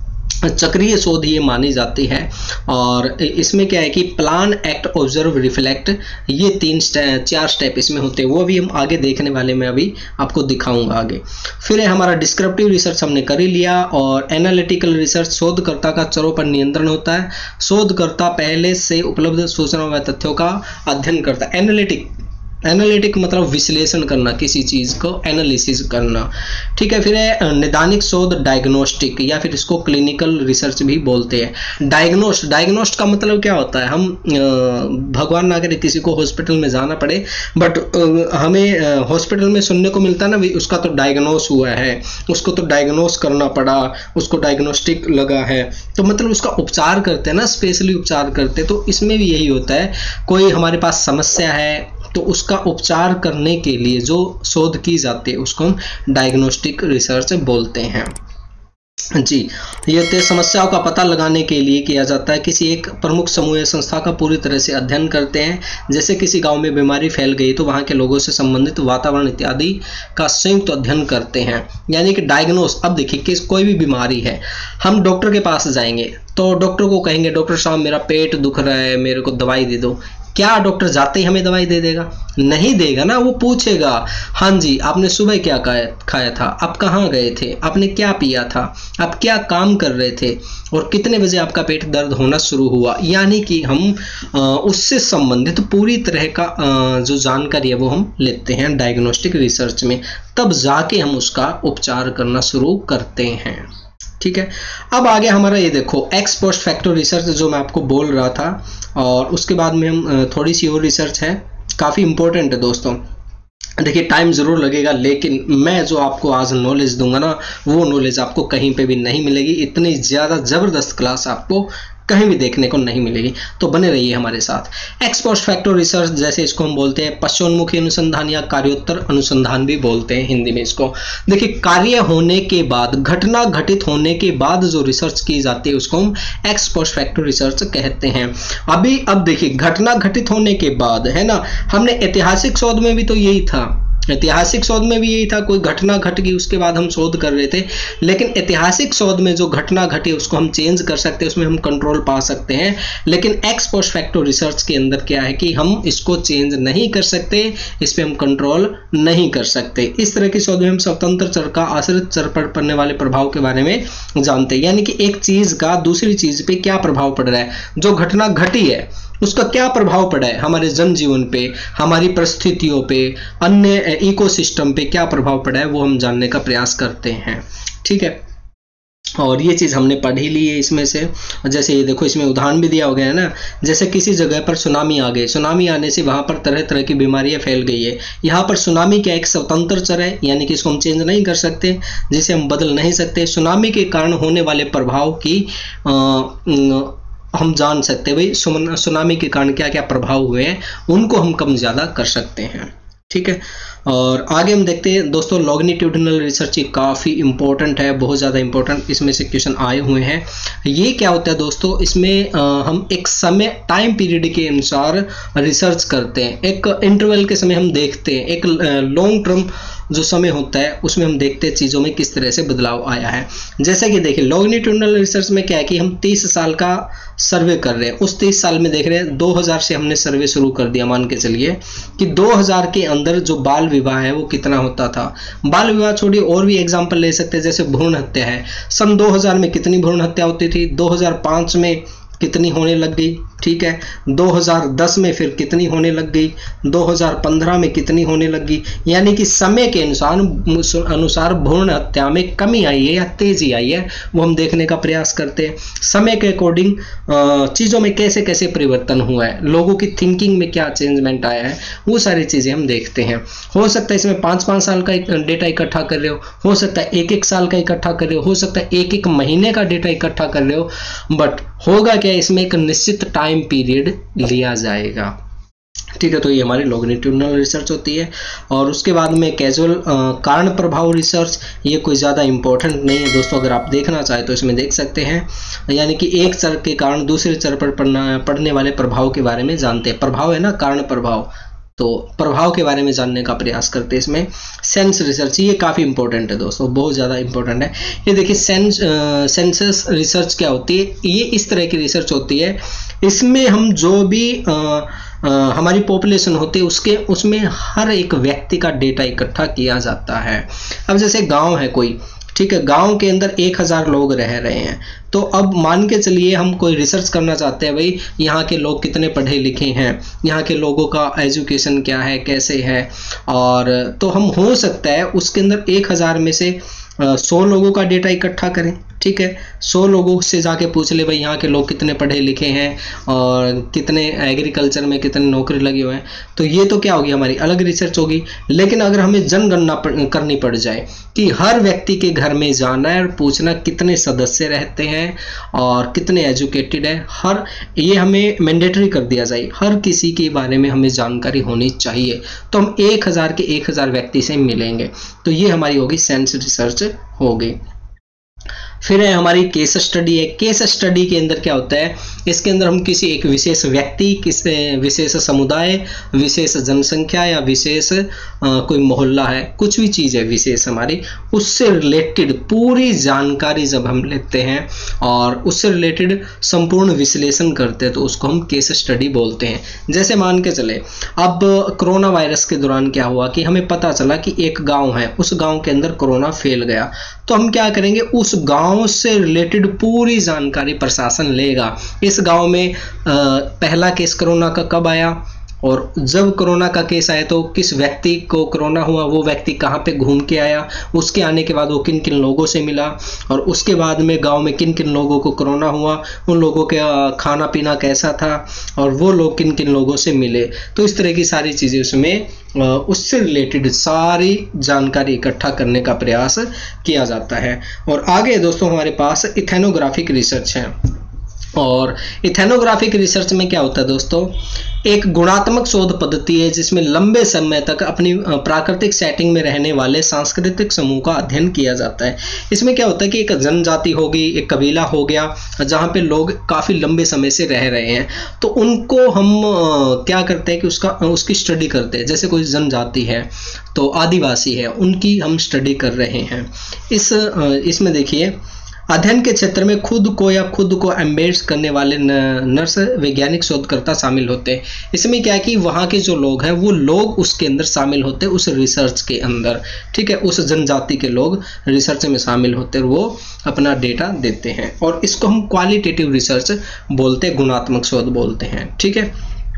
चक्रीय शोध ये मानी जाती है। और इसमें क्या है कि प्लान, एक्ट, ऑब्जर्व, रिफ्लेक्ट, ये 4 स्टेप इसमें होते हैं, वो भी हम आगे देखने वाले में अभी आपको दिखाऊंगा आगे। फिर है हमारा डिस्क्रिप्टिव रिसर्च हमने कर ही लिया। और एनालिटिकल रिसर्च, शोधकर्ता का चरों पर नियंत्रण होता है, शोधकर्ता पहले से उपलब्ध सूचनाओं व तथ्यों का अध्ययन करता है। एनालिटिक मतलब विश्लेषण करना, किसी चीज को एनालिसिस करना। ठीक है, फिर है निदानिक शोध, डायग्नोस्टिक, या फिर इसको क्लिनिकल रिसर्च भी बोलते हैं। डायग्नोस्ट का मतलब क्या होता है, हम भगवान ना करे किसी को हॉस्पिटल में जाना पड़े, बट हमें हॉस्पिटल में सुनने को मिलता है ना, उसका तो डायग्नोस हुआ है, उसको तो डायग्नोस करना पड़ा, उसको डायग्नोस्टिक लगा है, तो मतलब उसका उपचार करते हैं ना, स्पेशली उपचार करते हैं। तो इसमें भी यही होता है, कोई हमारे पास समस्या है तो उसका उपचार करने के लिए जो शोध की जाती है उसको हम डायग्नोस्टिक रिसर्च बोलते हैं। जी, ये समस्याओं का पता लगाने के लिए किया जाता है। किसी एक प्रमुख समूह या संस्था का पूरी तरह से अध्ययन करते हैं। जैसे किसी गांव में बीमारी फैल गई तो वहां के लोगों से संबंधित वातावरण इत्यादि का संयुक्त अध्ययन करते हैं, यानी कि डायग्नोस। अब देखिए कि कोई भी बीमारी है, हम डॉक्टर के पास जाएंगे तो डॉक्टर को कहेंगे, डॉक्टर साहब मेरा पेट दुख रहा है, मेरे को दवाई दे दो। क्या डॉक्टर जाते ही हमें दवाई दे देगा? नहीं देगा ना, वो पूछेगा हाँ जी आपने सुबह क्या खाया था, आप कहाँ गए थे, आपने क्या पिया था, आप क्या काम कर रहे थे और कितने बजे आपका पेट दर्द होना शुरू हुआ। यानी कि हम उससे संबंधित पूरी तरह का जो जानकारी है वो हम लेते हैं डायग्नोस्टिक रिसर्च में, तब जाके हम उसका उपचार करना शुरू करते हैं। ठीक है, अब आगे हमारा ये देखो एक्स पोस्ट फैक्टर रिसर्च जो मैं आपको बोल रहा था, और उसके बाद में हम थोड़ी सी और रिसर्च है, काफ़ी इंपॉर्टेंट है दोस्तों। देखिए टाइम ज़रूर लगेगा, लेकिन मैं जो आपको आज नॉलेज दूंगा ना, वो नॉलेज आपको कहीं पे भी नहीं मिलेगी। इतनी ज़्यादा ज़बरदस्त क्लास आपको कहीं भी देखने को नहीं मिलेगी, तो बने रहिए हमारे साथ। एक्स पोस्ट फैक्टर रिसर्च जैसे इसको हम बोलते हैं, पश्चोन्मुखी अनुसंधान या कार्योत्तर अनुसंधान भी बोलते हैं हिंदी में इसको। देखिए कार्य होने के बाद, घटना घटित होने के बाद जो रिसर्च की जाती है उसको हम एक्स पोस्ट फैक्टर रिसर्च कहते हैं। अब देखिए घटना घटित होने के बाद है ना, हमने ऐतिहासिक शोध में भी तो यही था, ऐतिहासिक शोध में भी यही था, कोई घटना घट गई उसके बाद हम शोध कर रहे थे। लेकिन ऐतिहासिक शोध में जो घटना घटी उसको हम चेंज कर सकते हैं, उसमें हम कंट्रोल पा सकते हैं। लेकिन एक्स पोस्ट फैक्टर रिसर्च के अंदर क्या है कि हम इसको चेंज नहीं कर सकते, इस पर हम कंट्रोल नहीं कर सकते। इस तरह की शोध में हम स्वतंत्र चर का आश्रित चर पर पड़ने वाले प्रभाव के बारे में जानते हैं, यानी कि एक चीज का दूसरी चीज पे क्या प्रभाव पड़ रहा है, जो घटना घटी है उसका क्या प्रभाव पड़ा है हमारे जनजीवन पे, हमारी परिस्थितियों पे, अन्य इकोसिस्टम पे क्या प्रभाव पड़ा है, वो हम जानने का प्रयास करते हैं। ठीक है, और ये चीज़ हमने पढ़ ही ली है इसमें से। जैसे ये देखो इसमें उदाहरण भी दिया हो गया है ना, जैसे किसी जगह पर सुनामी आ गई, सुनामी आने से वहाँ पर तरह तरह की बीमारियाँ फैल गई है। यहाँ पर सुनामी क्या एक स्वतंत्र चर है, यानी कि इसको हम चेंज नहीं कर सकते, जिसे हम बदल नहीं सकते। सुनामी के कारण होने वाले प्रभाव की हम जान सकते हैं, भाई सुनामी के कारण क्या क्या प्रभाव हुए हैं, उनको हम कम ज़्यादा कर सकते हैं। ठीक है, और आगे हम देखते हैं दोस्तों लॉन्गिट्यूडिनल रिसर्च, ये काफ़ी इंपॉर्टेंट है, बहुत ज़्यादा इंपॉर्टेंट, इसमें से क्वेश्चन आए हुए हैं। ये क्या होता है दोस्तों, इसमें हम एक समय टाइम पीरियड के अनुसार रिसर्च करते हैं, एक इंटरवल के समय हम देखते हैं, एक लॉन्ग टर्म जो समय होता है उसमें हम देखते हैं चीज़ों में किस तरह से बदलाव आया है। जैसे कि देखिए लॉन्गिट्यूडिनल रिसर्च में क्या है कि हम 30 साल का सर्वे कर रहे हैं, उस 30 साल में देख रहे हैं 2000 से हमने सर्वे शुरू कर दिया, मान के चलिए कि 2000 के अंदर जो बाल विवाह है वो कितना होता था। बाल विवाह छोड़िए और भी एग्जाम्पल ले सकते हैं, जैसे भ्रूण हत्या है, सन 2000 में कितनी भ्रूण हत्या होती थी, 2005 में कितनी होने लग गई, ठीक है, 2010 में फिर कितनी होने लग गई, 2015 में कितनी होने लग गई। यानी कि समय के अनुसार भ्रूण हत्या में कमी आई है या तेजी आई है, वो हम देखने का प्रयास करते हैं। समय के अकॉर्डिंग चीज़ों में कैसे कैसे परिवर्तन हुआ है, लोगों की थिंकिंग में क्या चेंजमेंट आया है, वो सारी चीज़ें हम देखते हैं। हो सकता है इसमें 5-5 साल का डेटा इकट्ठा कर रहे हो सकता है 1-1 साल का इकट्ठा कर रहे हो सकता है 1-1 महीने का डेटा इकट्ठा कर रहे हो, बट होगा क्या, इसमें एक निश्चित टाइम पीरियड लिया जाएगा। ठीक है, तो ये हमारी लॉन्गिट्यूडिनल रिसर्च होती है। और उसके बाद में कैजुअल कारण प्रभाव रिसर्च, ये कोई ज़्यादा इंपॉर्टेंट नहीं है दोस्तों, अगर आप देखना चाहें तो इसमें देख सकते हैं। यानी कि एक चर के कारण दूसरे चर पर पड़ने वाले प्रभाव के बारे में जानते हैं। प्रभाव है ना, कारण प्रभाव, तो प्रभाव के बारे में जानने का प्रयास करते हैं इसमें। सेंस रिसर्च, ये काफ़ी इंपॉर्टेंट है दोस्तों, बहुत ज़्यादा इंपॉर्टेंट है। ये देखिए सेंसस रिसर्च क्या होती है, ये इस तरह की रिसर्च होती है, इसमें हम जो भी हमारी पॉपुलेशन होती है उसमें हर एक व्यक्ति का डेटा इकट्ठा किया जाता है। अब जैसे गांव है कोई, ठीक है, गांव के अंदर 1000 लोग रह रहे हैं, तो अब मान के चलिए हम कोई रिसर्च करना चाहते हैं, भाई यहाँ के लोग कितने पढ़े लिखे हैं, यहाँ के लोगों का एजुकेशन क्या है, कैसे है, और तो हम हो सकता है उसके अंदर 1000 में से 100 लोगों का डेटा इकट्ठा करें। ठीक है, 100 लोगों से जाके पूछ ले भाई यहाँ के लोग कितने पढ़े लिखे हैं और कितने एग्रीकल्चर में कितने नौकरी लगे हुए हैं, तो ये तो क्या होगी, हमारी अलग रिसर्च होगी। लेकिन अगर हमें जनगणना करनी पड़ जाए कि हर व्यक्ति के घर में जाना है और पूछना कितने सदस्य रहते हैं और कितने एजुकेटेड है, ये हमें मैंडेटरी कर दिया जाए, हर किसी के बारे में हमें जानकारी होनी चाहिए, तो हम 1000 के 1000 व्यक्ति से मिलेंगे, तो ये हमारी होगी सेंस रिसर्च हो गई। फिर है हमारी केस स्टडी है। केस स्टडी के अंदर क्या होता है, इसके अंदर हम किसी एक विशेष व्यक्ति, किसी विशेष समुदाय, विशेष जनसंख्या या विशेष कोई मोहल्ला है, कुछ भी चीज़ है विशेष हमारी, उससे रिलेटेड पूरी जानकारी जब हम लेते हैं और उससे रिलेटेड संपूर्ण विश्लेषण करते हैं तो उसको हम केस स्टडी बोलते हैं। जैसे मान के चले अब कोरोना वायरस के दौरान क्या हुआ कि हमें पता चला कि एक गांव है, उस गांव के अंदर कोरोना फैल गया, तो हम क्या करेंगे, उस गांव से रिलेटेड पूरी जानकारी प्रशासन लेगा। इस गांव में पहला केस कोरोना का कब आया और जब कोरोना का केस आया तो किस व्यक्ति को कोरोना हुआ, वो व्यक्ति कहाँ पे घूम के आया, उसके आने के बाद वो किन किन लोगों से मिला और उसके बाद में गांव में किन किन लोगों को कोरोना हुआ, उन लोगों का खाना पीना कैसा था और वो लोग किन किन लोगों से मिले। तो इस तरह की सारी चीज़ें उसमें उससे रिलेटेड सारी जानकारी इकट्ठा करने का प्रयास किया जाता है। और आगे दोस्तों हमारे पास इथेनोग्राफिक रिसर्च है। और इथेनोग्राफिक रिसर्च में क्या होता है दोस्तों, एक गुणात्मक शोध पद्धति है जिसमें लंबे समय तक अपनी प्राकृतिक सेटिंग में रहने वाले सांस्कृतिक समूह का अध्ययन किया जाता है। इसमें क्या होता है कि एक जनजाति होगी, एक कबीला हो गया जहाँ पे लोग काफ़ी लंबे समय से रह रहे हैं, तो उनको हम क्या करते हैं कि उसकी स्टडी करते हैं। जैसे कोई जनजाति है तो आदिवासी है, उनकी हम स्टडी कर रहे हैं। इसमें देखिए अध्ययन के क्षेत्र में खुद को एम्बेड करने वाले नर्स वैज्ञानिक शोधकर्ता शामिल होते हैं। इसमें क्या है कि वहाँ के जो लोग हैं वो लोग उसके अंदर शामिल होते हैं, उस रिसर्च के अंदर, ठीक है, उस जनजाति के लोग रिसर्च में शामिल होते हैं, वो अपना डेटा देते हैं और इसको हम क्वालिटेटिव रिसर्च बोलते हैं, गुणात्मक शोध बोलते हैं, ठीक है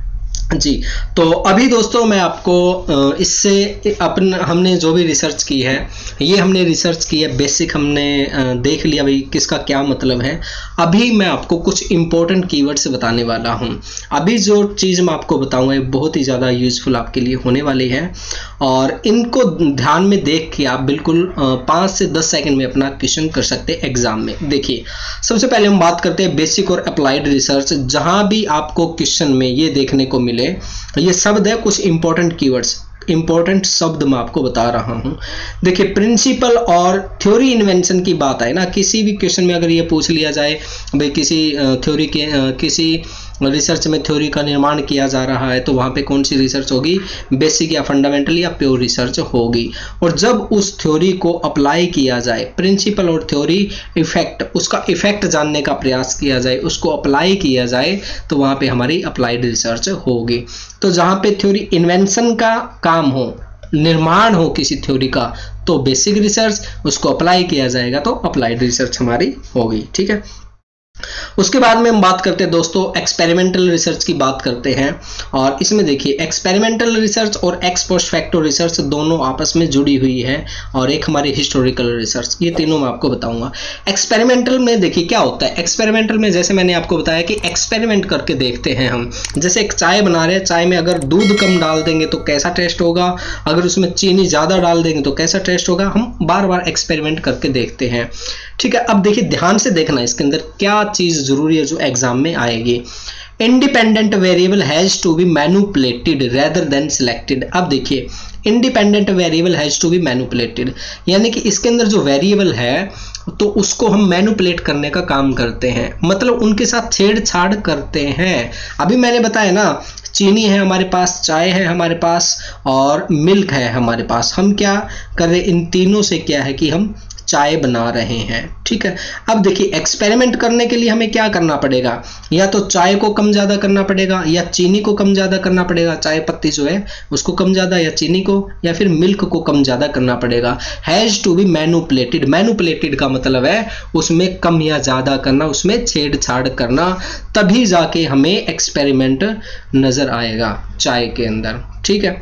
जी। तो अभी दोस्तों मैं आपको इससे हमने जो भी रिसर्च की है, ये हमने रिसर्च की है, बेसिक हमने देख लिया भाई किसका क्या मतलब है। अभी मैं आपको कुछ इंपॉर्टेंट कीवर्ड्स बताने वाला हूँ। अभी जो चीज़ मैं आपको बताऊँगा ये बहुत ही ज़्यादा यूजफुल आपके लिए होने वाली है और इनको ध्यान में देख के आप बिल्कुल 5 से 10 सेकंड में अपना क्वेश्चन कर सकते हैं एग्जाम में। देखिए सबसे पहले हम बात करते हैं बेसिक और अप्लाइड रिसर्च। जहाँ भी आपको क्वेश्चन में ये देखने को मिले, ये शब्द है कुछ इंपॉर्टेंट कीवर्ड्स, इंपॉर्टेंट शब्द मैं आपको बता रहा हूं। देखिए प्रिंसिपल और थ्योरी इन्वेंशन की बात है ना, किसी भी क्वेश्चन में अगर ये पूछ लिया जाए भाई किसी थ्योरी के किसी रिसर्च में थ्योरी का निर्माण किया जा रहा है तो वहाँ पे कौन सी रिसर्च होगी, बेसिक या फंडामेंटल या प्योर रिसर्च होगी। और जब उस थ्योरी को अप्लाई किया जाए, प्रिंसिपल और थ्योरी इफेक्ट, उसका इफेक्ट जानने का प्रयास किया जाए, उसको अप्लाई किया जाए तो वहाँ पे हमारी अप्लाइड रिसर्च होगी। तो जहाँ पे थ्योरी इन्वेंशन का काम हो, निर्माण हो किसी थ्योरी का, तो बेसिक रिसर्च, उसको अप्लाई किया जाएगा तो अप्लाइड रिसर्च हमारी होगी, ठीक है। उसके बाद में हम बात करते हैं दोस्तों एक्सपेरिमेंटल रिसर्च की बात करते हैं। और इसमें देखिए एक्सपेरिमेंटल रिसर्च और एक्स पोस्ट फैक्टो रिसर्च दोनों आपस में जुड़ी हुई है और एक हमारी हिस्टोरिकल रिसर्च, ये तीनों मैं आपको बताऊंगा। एक्सपेरिमेंटल में देखिए क्या होता है, एक्सपेरिमेंटल में जैसे मैंने आपको बताया कि एक्सपेरिमेंट करके देखते हैं हम। जैसे एक चाय बना रहे हैं, चाय में अगर दूध कम डाल देंगे तो कैसा टेस्ट होगा, अगर उसमें चीनी ज़्यादा डाल देंगे तो कैसा टेस्ट होगा, हम बार बार एक्सपेरिमेंट करके देखते हैं, ठीक है। अब देखिए ध्यान से देखना इसके अंदर क्या चीज़ जरूरी है जो एग्जाम में आएगी। Independent variable has to be manipulated rather than selected. अब देखिए independent variable has to be manipulated, यानी कि इसके अंदर जो वेरिएबल है तो उसको हम मैनिपुलेट करने का काम करते हैं, मतलब उनके साथ छेड़छाड़ करते हैं। अभी मैंने बताया ना, चीनी है हमारे पास, चाय है हमारे पास और मिल्क है हमारे पास, हम क्या कर रहे, इन तीनों से क्या है कि हम चाय बना रहे हैं, ठीक है। अब देखिए एक्सपेरिमेंट करने के लिए हमें क्या करना पड़ेगा, या तो चाय को कम ज़्यादा करना पड़ेगा या चीनी को कम ज़्यादा करना पड़ेगा, चाय पत्ती जो है उसको कम ज़्यादा, या चीनी को या फिर मिल्क को कम ज़्यादा करना पड़ेगा। Has to be manipulated, manipulated का मतलब है उसमें कम या ज़्यादा करना, उसमें छेड़छाड़ करना, तभी जाके हमें एक्सपेरिमेंट नज़र आएगा चाय के अंदर, ठीक है।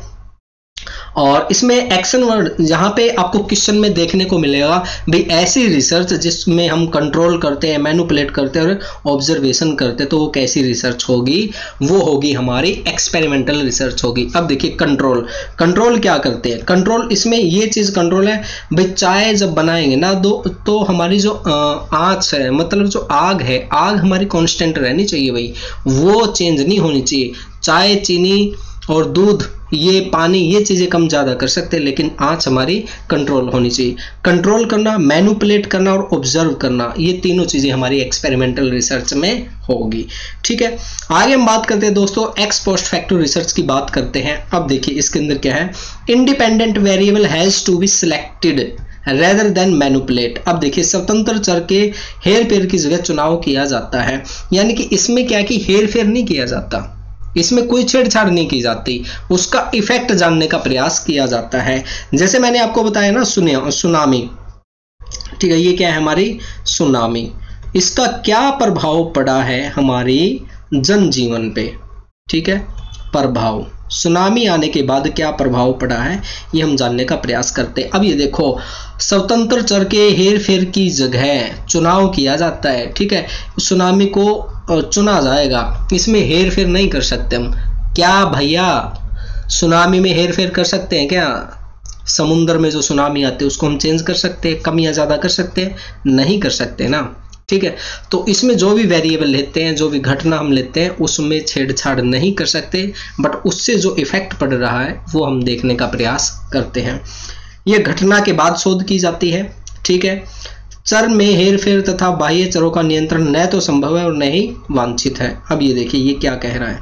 और इसमें एक्शन वर्ड यहाँ पे आपको क्वेश्चन में देखने को मिलेगा भाई ऐसी रिसर्च जिसमें हम कंट्रोल करते हैं, मैनिपुलेट करते हैं और ऑब्जर्वेशन करते हैं, तो वो कैसी रिसर्च होगी, वो होगी हमारी एक्सपेरिमेंटल रिसर्च होगी। अब देखिए कंट्रोल, कंट्रोल क्या करते हैं, कंट्रोल इसमें ये चीज़ कंट्रोल है भाई चाय जब बनाएंगे ना तो हमारी जो आँच है, मतलब जो आग है, आग हमारी कॉन्स्टेंट रहनी चाहिए भाई, वो चेंज नहीं होनी चाहिए। चाय, चीनी और दूध ये पानी, ये चीज़ें कम ज़्यादा कर सकते हैं, लेकिन आँच हमारी कंट्रोल होनी चाहिए। कंट्रोल करना, मैनिपुलेट करना और ऑब्जर्व करना, ये तीनों चीज़ें हमारी एक्सपेरिमेंटल रिसर्च में होगी। ठीक है, आगे हम बात करते हैं दोस्तों एक्स पोस्ट फैक्टो रिसर्च की बात करते हैं। अब देखिए इसके अंदर क्या है, independent variable has to be selected rather than manipulate. अब देखिए स्वतंत्र चर के हेर फेर की जगह चुनाव किया जाता है, यानी कि इसमें क्या है कि हेर फेर नहीं किया जाता, इसमें कोई छेड़छाड़ नहीं की जाती, उसका इफेक्ट जानने का प्रयास किया जाता है। जैसे मैंने आपको बताया ना सुनामी, ठीक है, ये क्या है हमारी सुनामी, इसका क्या प्रभाव पड़ा है हमारी जनजीवन पे। ठीक है, प्रभाव, सुनामी आने के बाद क्या प्रभाव पड़ा है ये हम जानने का प्रयास करते हैं। अब ये देखो स्वतंत्र चर के हेर फेर की जगह चुनाव किया जाता है। ठीक है, सुनामी को चुना जाएगा, इसमें हेर फेर नहीं कर सकते हम। क्या भैया सुनामी में हेर फेर कर सकते हैं क्या? समुद्र में जो सुनामी आते हैं उसको हम चेंज कर सकते हैं, कम या ज़्यादा कर सकते हैं? नहीं कर सकते ना। ठीक है, तो इसमें जो भी वेरिएबल लेते हैं, जो भी घटना हम लेते हैं, उसमें छेड़छाड़ नहीं कर सकते, बट उससे जो इफेक्ट पड़ रहा है वो हम देखने का प्रयास करते हैं। यह घटना के बाद शोध की जाती है। ठीक है, चर में हेरफेर तथा बाह्य चरों का नियंत्रण न तो संभव है और न ही वांछित है। अब ये देखिए ये क्या कह रहा है,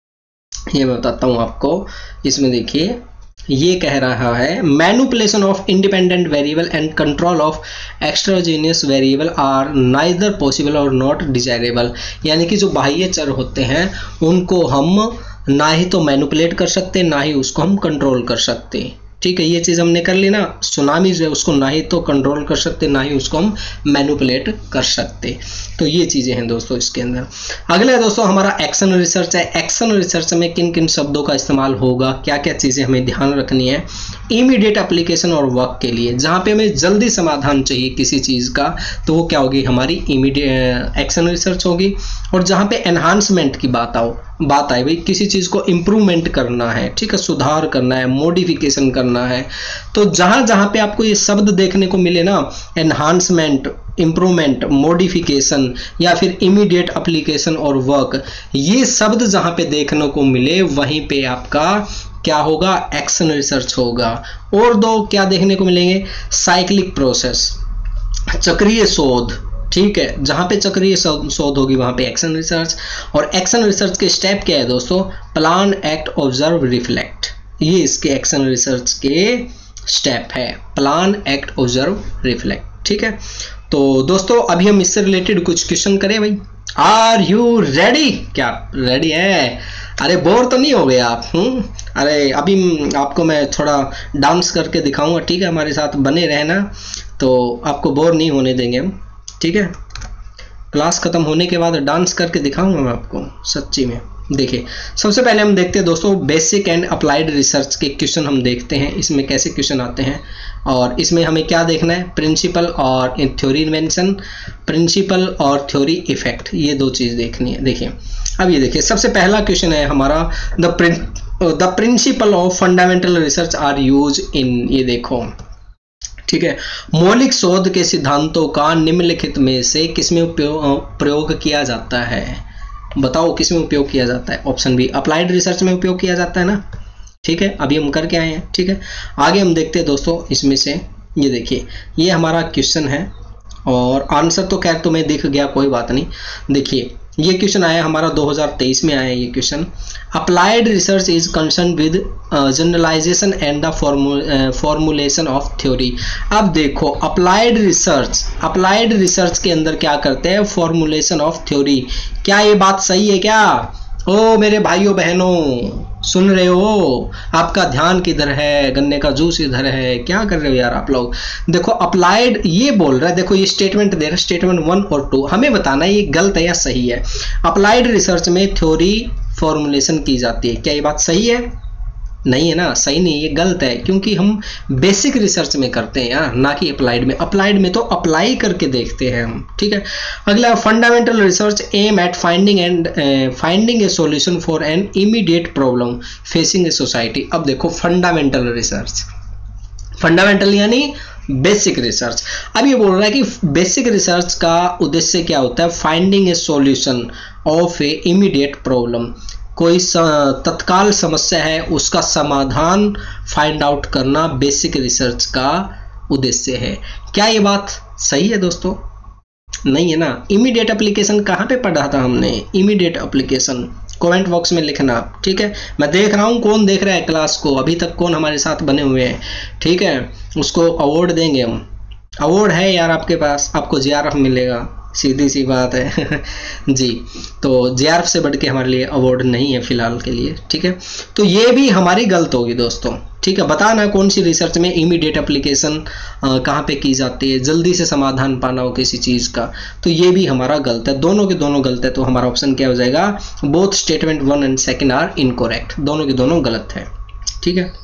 ये मैं बताता हूं आपको। इसमें देखिए ये कह रहा है manipulation of independent variable and control of extraneous variable are neither possible और नॉट डिजायरेबल। यानी कि जो बाह्य चर होते हैं उनको हम ना ही तो मैनिपुलेट कर सकते, ना ही उसको हम कंट्रोल कर सकते। ठीक है, ये चीज़ हमने कर ली ना। सुनामी जो है उसको ना ही तो कंट्रोल कर सकते, ना ही उसको हम मैनिपुलेट कर सकते। तो ये चीज़ें हैं दोस्तों इसके अंदर। अगला है दोस्तों हमारा एक्शन रिसर्च है। एक्शन रिसर्च में किन किन शब्दों का इस्तेमाल होगा, क्या क्या चीज़ें हमें ध्यान रखनी है इमीडिएट एप्लीकेशन और वर्क के लिए। जहाँ पे हमें जल्दी समाधान चाहिए किसी चीज़ का तो वो क्या होगी, हमारी इमीडिएट एक्शन रिसर्च होगी। और जहाँ पे एनहांसमेंट की बात आए भाई, किसी चीज़ को इम्प्रूवमेंट करना है, ठीक है, सुधार करना है, मॉडिफिकेशन करना है, तो जहाँ जहाँ पे आपको ये शब्द देखने को मिले ना, एनहांसमेंट, इम्प्रूवमेंट, मॉडिफिकेशन या फिर इमीडिएट एप्लीकेशन और वर्क, ये शब्द जहाँ पे देखने को मिले वहीं पे आपका क्या होगा, एक्शन रिसर्च होगा। और दो क्या देखने को मिलेंगे, साइक्लिक प्रोसेस, चक्रीय शोध। ठीक है, जहाँ पे चक्रीय शोध होगी वहाँ पे एक्शन रिसर्च। और एक्शन रिसर्च के स्टेप क्या है दोस्तों, प्लान, एक्ट, ऑब्जर्व, रिफ्लेक्ट। ये इसके एक्शन रिसर्च के स्टेप है, प्लान, एक्ट, ऑब्जर्व, रिफ्लेक्ट। ठीक है, तो दोस्तों अभी हम इससे रिलेटेड कुछ क्वेश्चन करें भाई। Are you ready? क्या रेडी है? अरे बोर तो नहीं हो गए आप? अरे अभी आपको मैं थोड़ा डांस करके दिखाऊंगा। ठीक है, हमारे साथ बने रहना, तो आपको बोर नहीं होने देंगे हम। ठीक है, क्लास खत्म होने के बाद डांस करके दिखाऊंगा मैं आपको सच्ची में। देखिए सबसे पहले हम देखते हैं दोस्तों बेसिक एंड अप्लाइड रिसर्च के क्वेश्चन हम देखते हैं, इसमें कैसे क्वेश्चन आते हैं। और इसमें हमें क्या देखना है, प्रिंसिपल और थ्योरी इन्वेंशन, प्रिंसिपल और थ्योरी इफेक्ट, ये दो चीज़ देखनी है। देखिए अब ये देखिए सबसे पहला क्वेश्चन है हमारा, the principal of fundamental research are use in. ये देखो, ठीक है, मौलिक शोध के सिद्धांतों का निम्नलिखित में से किसमें प्रयोग किया जाता है? बताओ किसमें उपयोग किया जाता है? ऑप्शन बी अप्लाइड रिसर्च में उपयोग किया जाता है ना। ठीक है, अभी हम करके आए हैं। ठीक है, आगे हम देखते हैं दोस्तों इसमें से। ये देखिए ये हमारा क्वेश्चन है और आंसर तो खैर तुम्हें दिख गया, कोई बात नहीं। देखिए ये क्वेश्चन आया हमारा 2023 में आया ये question. Applied research is concern with generalization and the formulation of theory. अब देखो अप्लाइड रिसर्च के अंदर क्या करते हैं, फॉर्मुलेशन ऑफ थ्योरी। क्या ये बात सही है क्या? ओ मेरे भाइयों बहनों सुन रहे हो, आपका ध्यान किधर है, गन्ने का जूस इधर है, क्या कर रहे हो यार आप लोग? देखो अप्लाइड ये बोल रहा है, देखो ये स्टेटमेंट दे रहा है, स्टेटमेंट 1 और 2, हमें बताना है ये गलत है या सही है। अप्लाइड रिसर्च में थ्योरी फॉर्मुलेशन की जाती है, क्या ये बात सही है? नहीं है ना, सही नहीं, ये गलत है, क्योंकि हम बेसिक रिसर्च में करते हैं यार, ना कि अप्लाइड में। अप्लाइड में तो अप्लाई करके देखते हैं हम। ठीक है, अगला fundamental research aim at finding a solution for an immediate problem facing a society. अब देखो फंडामेंटल रिसर्च, फंडामेंटल यानी बेसिक रिसर्च। अब ये बोल रहा है कि बेसिक रिसर्च का उद्देश्य क्या होता है, finding a solution of a immediate problem. कोई तत्काल समस्या है उसका समाधान फाइंड आउट करना बेसिक रिसर्च का उद्देश्य है। क्या ये बात सही है दोस्तों? नहीं है ना। इमीडिएट एप्लीकेशन कहाँ पे पढ़ा था हमने? इमीडिएट एप्लीकेशन कमेंट बॉक्स में लिखना, ठीक है। मैं देख रहा हूँ कौन देख रहा है क्लास को, अभी तक कौन हमारे साथ बने हुए हैं, ठीक है। उसको अवार्ड देंगे हम। अवार्ड है यार आपके पास, आपको JRF मिलेगा, सीधी सी बात है जी। तो JRF से बढ़ के हमारे लिए अवार्ड नहीं है फिलहाल के लिए, ठीक है। तो ये भी हमारी गलत होगी दोस्तों, ठीक है। बताना कौन सी रिसर्च में इमीडिएट एप्लीकेशन कहाँ पे की जाती है, जल्दी से समाधान पाना हो किसी चीज़ का, तो ये भी हमारा गलत है। दोनों के दोनों गलत है, तो हमारा ऑप्शन क्या हो जाएगा? Both statement 1 and 2 are incorrect, दोनों के दोनों गलत है, ठीक है।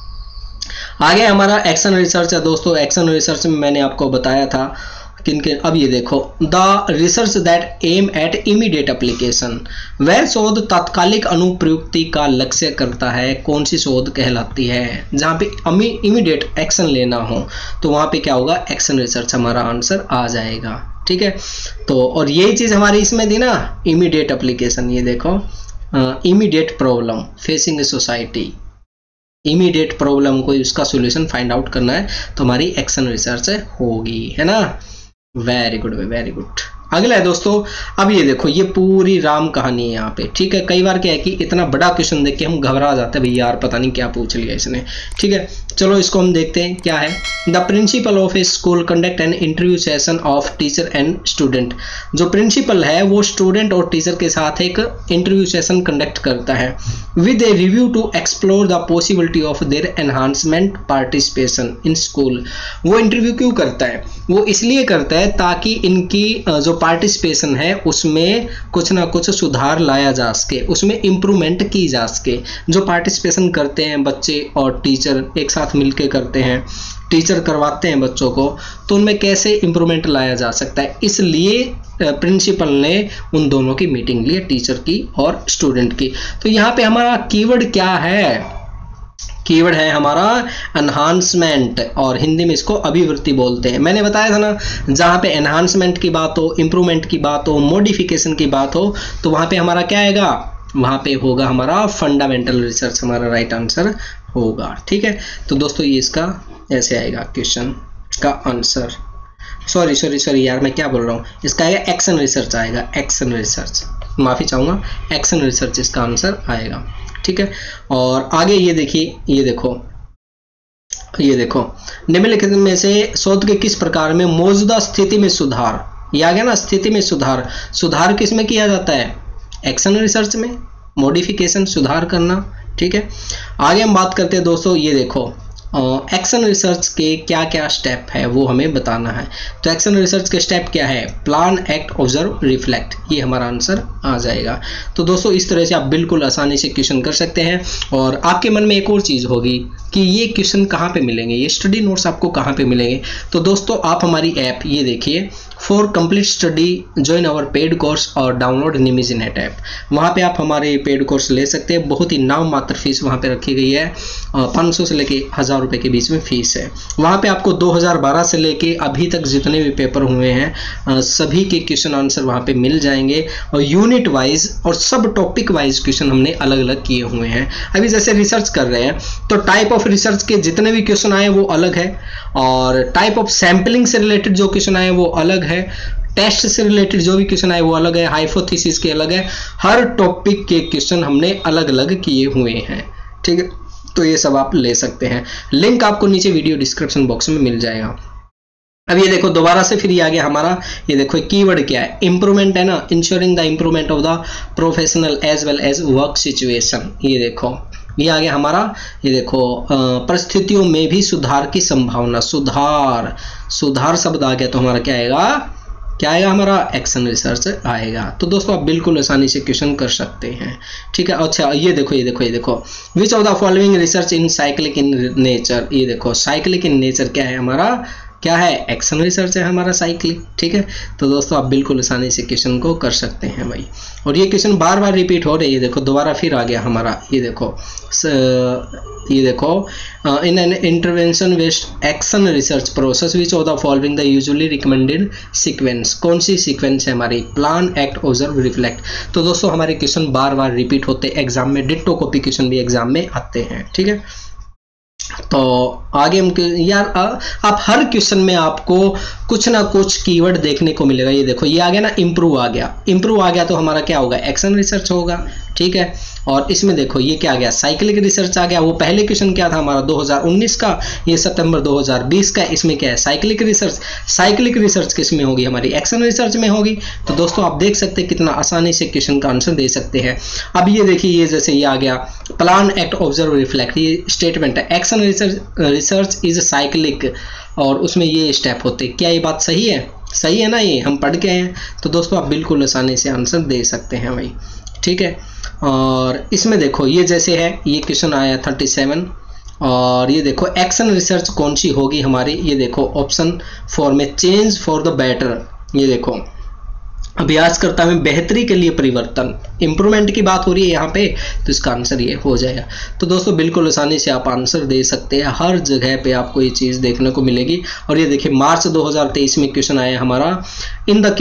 आगे हमारा एक्शन रिसर्च है दोस्तों। एक्शन रिसर्च में मैंने आपको बताया था किनके, अब ये देखो, the research that aim at immediate application, वह शोध तात्कालिक अनुप्रयुक्ति का लक्ष्य करता है। कौन सी शोध कहलाती है? जहाँ पे इमीडिएट एक्शन लेना हो तो वहाँ पे क्या होगा? एक्शन रिसर्च हमारा आंसर आ जाएगा, ठीक है। तो और यही चीज़ हमारी इसमें थी ना, इमीडिएट एप्लीकेशन। ये देखो, immediate problem facing society, immediate problem को उसका सॉल्यूशन फाइंड आउट करना है तो हमारी एक्शन रिसर्च होगी, है ना। Very good, very good. अगला है दोस्तों, अब ये देखो, ये पूरी राम कहानी है यहाँ पे, ठीक है। कई बार क्या है कि इतना बड़ा क्वेश्चन देख के हम घबरा जाते हैं, भैया यार पता नहीं क्या पूछ लिया इसने, ठीक है। चलो इसको हम देखते हैं क्या है। The principal of a school conduct an interview session of teacher and student. जो प्रिंसिपल है वो स्टूडेंट और टीचर के साथ एक इंटरव्यू सेशन कंडक्ट करता है with a review to explore the possibility of their enhancement participation in school. वो इंटरव्यू क्यों करता है? वो इसलिए करता है ताकि इनकी जो पार्टिसिपेशन है उसमें कुछ ना कुछ सुधार लाया जा सके, उसमें इम्प्रूवमेंट की जा सके। जो पार्टिसिपेशन करते हैं बच्चे और टीचर एक साथ मिलकर करते हैं, टीचर करवाते हैं बच्चों को, तो उनमें कैसे इम्प्रूवमेंट लाया जा सकता है, इसलिए प्रिंसिपल ने उन दोनों की मीटिंग ली, टीचर की और स्टूडेंट की। तो यहाँ पे हमारा कीवर्ड क्या है? कीवर्ड है हमारा एनहांसमेंट, और हिंदी में इसको अभिवृत्ति बोलते हैं। मैंने बताया था ना, जहाँ पे एनहांसमेंट की बात हो, इम्प्रूवमेंट की बात हो, मॉडिफिकेशन की बात हो, तो वहाँ पे हमारा क्या आएगा? वहाँ पे होगा हमारा फंडामेंटल रिसर्च, हमारा राइट आंसर होगा, ठीक है। तो दोस्तों ये इसका ऐसे आएगा क्वेश्चन का आंसर। सॉरी यार, मैं क्या बोल रहा हूँ, इसका आएगा एक्शन रिसर्च आएगा, एक्शन रिसर्च, माफ़ी चाहूँगा, एक्शन रिसर्च इसका आंसर आएगा, ठीक है। और आगे ये देखिए, ये देखो, निम्नलिखित में से शोध के किस प्रकार में मौजूदा स्थिति में सुधार, ये आ गया ना, स्थिति में सुधार, सुधार किस में किया जाता है? एक्शन रिसर्च में, मॉडिफिकेशन सुधार करना, ठीक है। आगे हम बात करते हैं दोस्तों, ये देखो, एक्शन रिसर्च के क्या क्या स्टेप है वो हमें बताना है। तो एक्शन रिसर्च के स्टेप क्या है? प्लान, एक्ट, ऑब्जर्व, रिफ्लेक्ट, ये हमारा आंसर आ जाएगा। तो दोस्तों इस तरह से आप बिल्कुल आसानी से क्वेश्चन कर सकते हैं। और आपके मन में एक और चीज़ होगी कि ये क्वेश्चन कहाँ पे मिलेंगे, ये स्टडी नोट्स आपको कहाँ पे मिलेंगे। तो दोस्तों आप हमारी ऐप, ये देखिए, for complete study join our paid course और डाउनलोड निमिज़नेट ऐप। वहाँ पे आप हमारे पेड कोर्स ले सकते हैं। बहुत ही नाम मात्र फीस वहाँ पे रखी गई है, 500 से लेके 1000 रुपये के बीच में फीस है। वहाँ पे आपको 2012 से लेके अभी तक जितने भी पेपर हुए हैं सभी के क्वेश्चन आंसर वहाँ पे मिल जाएंगे, और यूनिट वाइज और सब टॉपिक वाइज क्वेश्चन हमने अलग अलग किए हुए हैं। अभी जैसे रिसर्च कर रहे हैं तो टाइप ऑफ रिसर्च के जितने भी क्वेश्चन आए वो अलग है, और टाइप ऑफ सैम्पलिंग से रिलेटेड जो क्वेश्चन आए वो अलग है, टेस्ट से रिलेटेड जो भी क्वेश्चन आए वो अलग है, हाइपोथेसिस के अलग है। हर टॉपिक के क्वेश्चन हमने अलग अलग किए हुए हैं, ठीक है। तो ये सब आप ले सकते हैं, लिंक आपको नीचे वीडियो डिस्क्रिप्शन बॉक्स में मिल जाएगा। अब ये देखो दोबारा से फिर ये आ गया हमारा, ये देखो कीवर्ड क्या है? इंप्रूवमेंट है ना, ensuring the improvement of the professional as well as work situation. ये देखो ये आ गया हमारा, ये देखो परिस्थितियों में भी सुधार की संभावना, सुधार शब्द आ गया तो हमारा क्या आएगा? क्या आएगा हमारा? एक्शन रिसर्च आएगा। तो दोस्तों आप बिल्कुल आसानी से क्वेश्चन कर सकते हैं, ठीक है। अच्छा ये देखो which of the following research in cyclic in nature. ये देखो साइक्लिक इन नेचर क्या है हमारा? क्या है, एक्शन रिसर्च है हमारा साइक्लिक। ठीक है, तो दोस्तों आप बिल्कुल आसानी से क्वेश्चन को कर सकते हैं भाई। और ये क्वेश्चन बार बार रिपीट हो रही है, देखो दोबारा फिर आ गया हमारा, ये देखो in an intervention based action research process which of the following the usually recommended sequence. कौन सी सीक्वेंस है हमारी, प्लान, एक्ट, ऑब्जर्व, रिफ्लेक्ट। तो दोस्तों हमारे क्वेश्चन बार बार रिपीट होते हैं एग्जाम में, डिट्टो कॉपी क्वेश्चन भी एग्जाम में आते हैं। ठीक है, तो आगे हम यार आप हर क्वेश्चन में आपको कुछ ना कुछ कीवर्ड देखने को मिलेगा। ये देखो ये आ गया ना, इम्प्रूव आ गया, इम्प्रूव आ गया तो हमारा क्या होगा, एक्शन रिसर्च होगा। ठीक है, और इसमें देखो ये क्या आ गया, साइक्लिक रिसर्च आ गया। वो पहले क्वेश्चन क्या था हमारा 2019 का, ये सितंबर 2020 का, इसमें क्या है, साइक्लिक रिसर्च। साइक्लिक रिसर्च किस में होगी, हमारी एक्शन रिसर्च में होगी। तो दोस्तों आप देख सकते हैं कितना आसानी से क्वेश्चन का आंसर दे सकते हैं। अब ये देखिए, ये जैसे ये आ गया प्लान, एक्ट, ऑब्जर्व, रिफ्लेक्ट, ये स्टेटमेंट है। एक्शन रिसर्च इज साइक्लिक, और उसमें ये स्टेप होते हैं। क्या ये बात सही है, सही है ना, ये हम पढ़ के हैं। तो दोस्तों आप बिल्कुल आसानी से आंसर दे सकते हैं भाई। ठीक है, और इसमें देखो ये जैसे है, ये क्वेश्चन आया 37, और ये देखो एक्शन रिसर्च कौन सी होगी हमारी, ये देखो ऑप्शन 4 में चेंज फॉर द बेटर। ये देखो अभ्यास करता में बेहतरी के लिए परिवर्तन, इंप्रूवमेंट की बात हो रही है यहाँ पे, तो इसका आंसर ये हो जाएगा। तो दोस्तों बिल्कुल आसानी से आप आंसर दे सकते हैं, हर जगह पे आपको ये चीज़ देखने को मिलेगी। और ये देखिए मार्च 2023 में क्वेश्चन आया हमारा, in the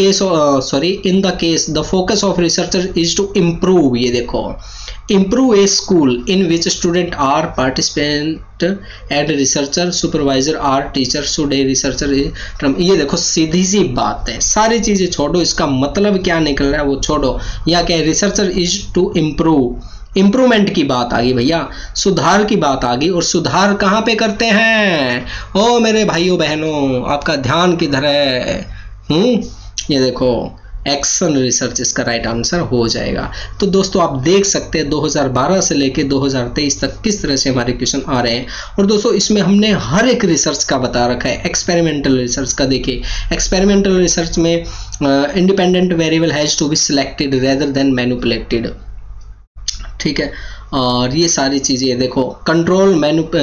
case the focus of researcher is to improve. ये देखो improve a school in which student are participant and researcher supervisor or teacher should a researcher ये देखो सीधी सी बात है, सारी चीजें छोड़ो, इसका मतलब क्या निकल रहा है वो छोड़ो। या क्या है, researcher is to improve, improvement की बात आ गई भैया, सुधार की बात आ गई। और सुधार कहाँ पे करते हैं, ओ मेरे भाइयों बहनों, आपका ध्यान किधर है। ये देखो एक्शन रिसर्च इसका राइट आंसर हो जाएगा। तो दोस्तों आप देख सकते हैं 2012 से लेके 2023 तक किस तरह से हमारे क्वेश्चन आ रहे हैं। और दोस्तों इसमें हमने हर एक रिसर्च का बता रखा है। एक्सपेरिमेंटल रिसर्च का देखिए, एक्सपेरिमेंटल रिसर्च में independent variable has to be selected rather than manipulated. ठीक है, और ये सारी चीज़ें देखो, कंट्रोल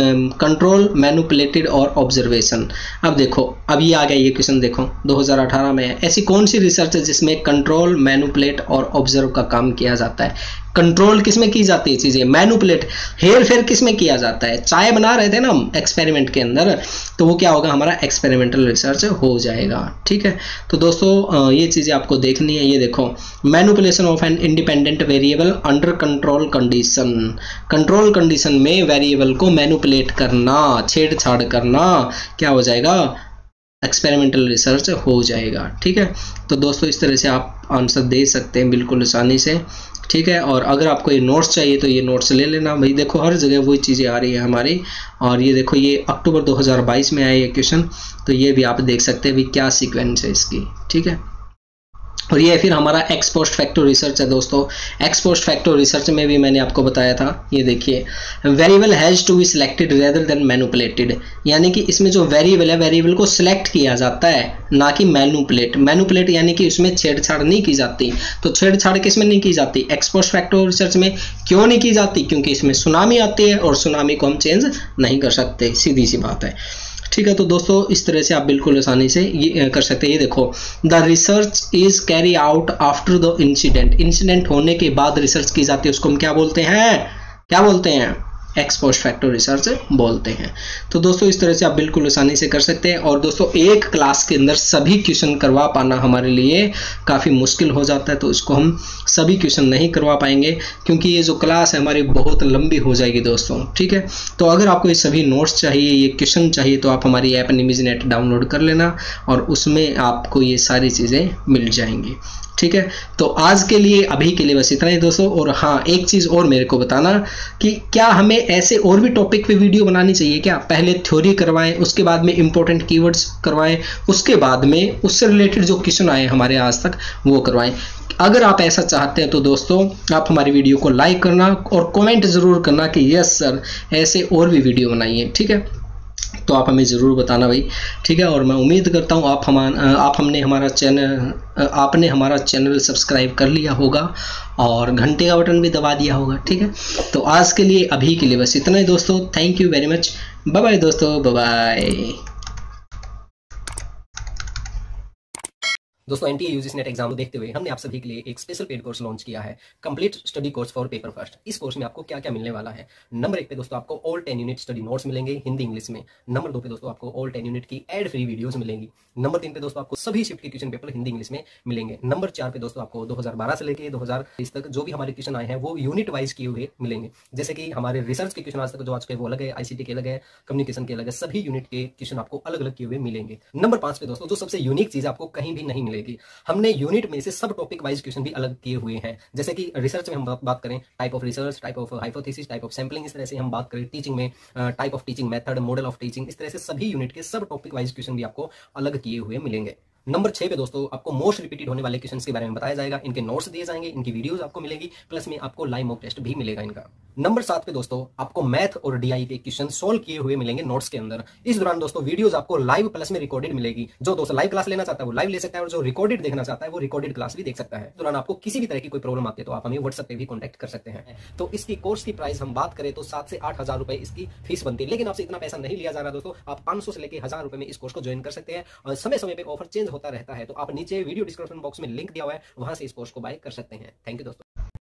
मैनिपुलेटेड और ऑब्जर्वेशन। अब देखो अब ये आ गया, ये क्वेश्चन देखो 2018 में है। ऐसी कौन सी रिसर्च है जिसमें कंट्रोल, मैनिपुलेट और ऑब्जर्व का काम किया जाता है। कंट्रोल किस में की जाती है चीज़ें, मैनिपुलेट हेर फेर किस में किया जाता है। चाय बना रहे थे ना हम एक्सपेरिमेंट के अंदर, तो वो क्या होगा, हमारा एक्सपेरिमेंटल रिसर्च हो जाएगा। ठीक है, तो दोस्तों ये चीज़ें आपको देखनी है। ये देखो manipulation of an independent variable under control condition, control condition में वेरिएबल को मैनिपुलेट करना, छेड़छाड़ करना, क्या हो जाएगा, एक्सपेरिमेंटल रिसर्च हो जाएगा। ठीक है, तो दोस्तों इस तरह से आप आंसर दे सकते हैं बिल्कुल आसानी से। ठीक है, और अगर आपको ये नोट्स चाहिए तो ये नोट्स ले लेना भाई। देखो हर जगह वही चीज़ें आ रही है हमारी। और ये देखो ये अक्टूबर 2022 में आया ये क्वेश्चन, तो ये भी आप देख सकते हैं भी क्या सीक्वेंस है इसकी। ठीक है, और ये फिर हमारा एक्स पोस्ट फैक्टो रिसर्च है दोस्तों। एक्स पोस्ट फैक्टो रिसर्च में भी मैंने आपको बताया था, ये देखिए variable has to be selected rather than manipulated, यानी कि इसमें जो वेरिएबल है वेरिएबल को सिलेक्ट किया जाता है, ना कि मैनिपुलेट। मैनिपुलेट यानी कि उसमें छेड़छाड़ नहीं की जाती। तो छेड़छाड़ किस में नहीं की जाती, एक्स पोस्ट फैक्टो रिसर्च में। क्यों नहीं की जाती, क्योंकि इसमें सुनामी आती है और सुनामी को हम चेंज नहीं कर सकते, सीधी सी बात है। ठीक है, तो दोस्तों इस तरह से आप बिल्कुल आसानी से ये कर सकते हैं। ये देखो the research is carry out after the incident, incident होने के बाद रिसर्च की जाती है, उसको हम क्या बोलते हैं, क्या बोलते हैं, एक्स पोस्ट फैक्टो रिसर्च बोलते हैं। तो दोस्तों इस तरह से आप बिल्कुल आसानी से कर सकते हैं। और दोस्तों एक क्लास के अंदर सभी क्वेश्चन करवा पाना हमारे लिए काफ़ी मुश्किल हो जाता है, तो इसको हम सभी क्वेश्चन नहीं करवा पाएंगे, क्योंकि ये जो क्लास है हमारी बहुत लंबी हो जाएगी दोस्तों। ठीक है, तो अगर आपको ये सभी नोट्स चाहिए, ये क्वेश्चन चाहिए, तो आप हमारी ऐप निमिज़नेट डाउनलोड कर लेना और उसमें आपको ये सारी चीज़ें मिल जाएंगी। ठीक है, तो आज के लिए अभी के लिए बस इतना ही दोस्तों। और हाँ, एक चीज़ और मेरे को बताना कि क्या हमें ऐसे और भी टॉपिक पे वीडियो बनानी चाहिए क्या, पहले थ्योरी करवाएं, उसके बाद में इंपॉर्टेंट कीवर्ड्स करवाएं, उसके बाद में उससे रिलेटेड जो क्वेश्चन आए हमारे आज तक वो करवाएं। अगर आप ऐसा चाहते हैं तो दोस्तों आप हमारी वीडियो को लाइक करना और कमेंट ज़रूर करना कि यस सर ऐसे और भी वीडियो बनाइए। ठीक है, तो आप हमें ज़रूर बताना भाई। ठीक है, और मैं उम्मीद करता हूँ आपने हमारा चैनल सब्सक्राइब कर लिया होगा और घंटे का बटन भी दबा दिया होगा। ठीक है, तो आज के लिए अभी के लिए बस इतना ही दोस्तों। Thank you very much, bye bye दोस्तों, बाय बाय। दोस्तों एनटीए यूजीसी नेट एग्जाम को देखते हुए हमने आप सभी के लिए एक स्पेशल पेड कोर्स लॉन्च किया है, complete study course for paper first. इस कोर्स में आपको क्या क्या मिलने वाला है। नंबर 1 पे दोस्तों आपको ऑल 10 यूनिट स्टडी नोट्स मिलेंगे हिंदी इंग्लिश में। नंबर 2 पे दोस्तों आपको ऑल 10 यूनिट की एड फ्री वीडियोस मिलेंगी। नंबर 3 पे दोस्तों आपको सभी शिफ्ट के क्वेश्चन पेपर हिंदी इंग्लिश में मिलेंगे। नंबर 4 पे दोस्तों आपको 2012 से लेकर 2020 तक जो भी हमारे क्वेश्चन आए हैं वो यूनिट वाइज किए हुए मिलेंगे। जैसे कि हमारे रिसर्च के क्वेश्चन आज तक जो आज के वो अलग है, आईसीटी के अलग है, कम्युनिकेशन के अलग है, सभी यूनिट के क्वेश्चन आपको अलग अलग किए हुए मिलेंगे। नंबर 5 पे दोस्तों जो सबसे यूनिक चीज आपको कहीं भी नहीं मिलेगी, हमने यूनिट में से सब टॉपिक वाइज क्वेश्चन भी अलग किए हुए हैं। जैसे कि रिसर्च में हम बात करें type of research, type of hypothesis, type of sampling, इस तरह से हम बात करें टीचिंग में type of teaching method, model of teaching, इस तरह से सभी यूनिट के सब टॉपिक वाइज क्वेश्चन भी आपको अलग किए हुए मिलेंगे। नंबर 6 पे दोस्तों आपको मोस्ट रिपीटेड होने वाले क्वेश्चंस के बारे में बताया जाएगा, इनके नोट्स दिए जाएंगे, इनकी वीडियोस आपको मिलेगी, प्लस में आपको लाइव मॉक टेस्ट भी मिलेगा इनका। नंबर 7 पे दोस्तों आपको मैथ और डीआई के क्वेश्चन सॉल्व किए हुए मिलेंगे नोट्स के अंदर। इस दौरान दोस्तों वीडियोस आपको लाइव प्लस में रिकॉर्डेड मिलेगी। जो दोस्तों लाइव क्लास लेना चाहता है वो लाइव ले सकता है, और जो रिकॉर्डेड देखना चाहता है वो रिकॉर्डेड क्लास भी देख सकता है। इस दौरान आपको किसी भी तरह की कोई प्रॉब्लम आती है तो आप हमें व्हाट्सएप पे भी कॉन्टैक्ट कर सकते हैं। तो इसकी कोर्स की प्राइस हम बात करें तो 7 से 8 हजार रुपए इसकी फीस बनती है, लेकिन आपसे इतना पैसा नहीं लिया जा रहा दोस्तों। आप 500 से लेकर 1000 रुपए में इस कोर्स को ज्वाइन कर सकते हैं, और समय समय पे ऑफर चेंज होता रहता है। तो आप नीचे वीडियो डिस्क्रिप्शन बॉक्स में लिंक दिया हुआ है, वहां से इस कोर्स को बाय कर सकते हैं। थैंक यू दोस्तों।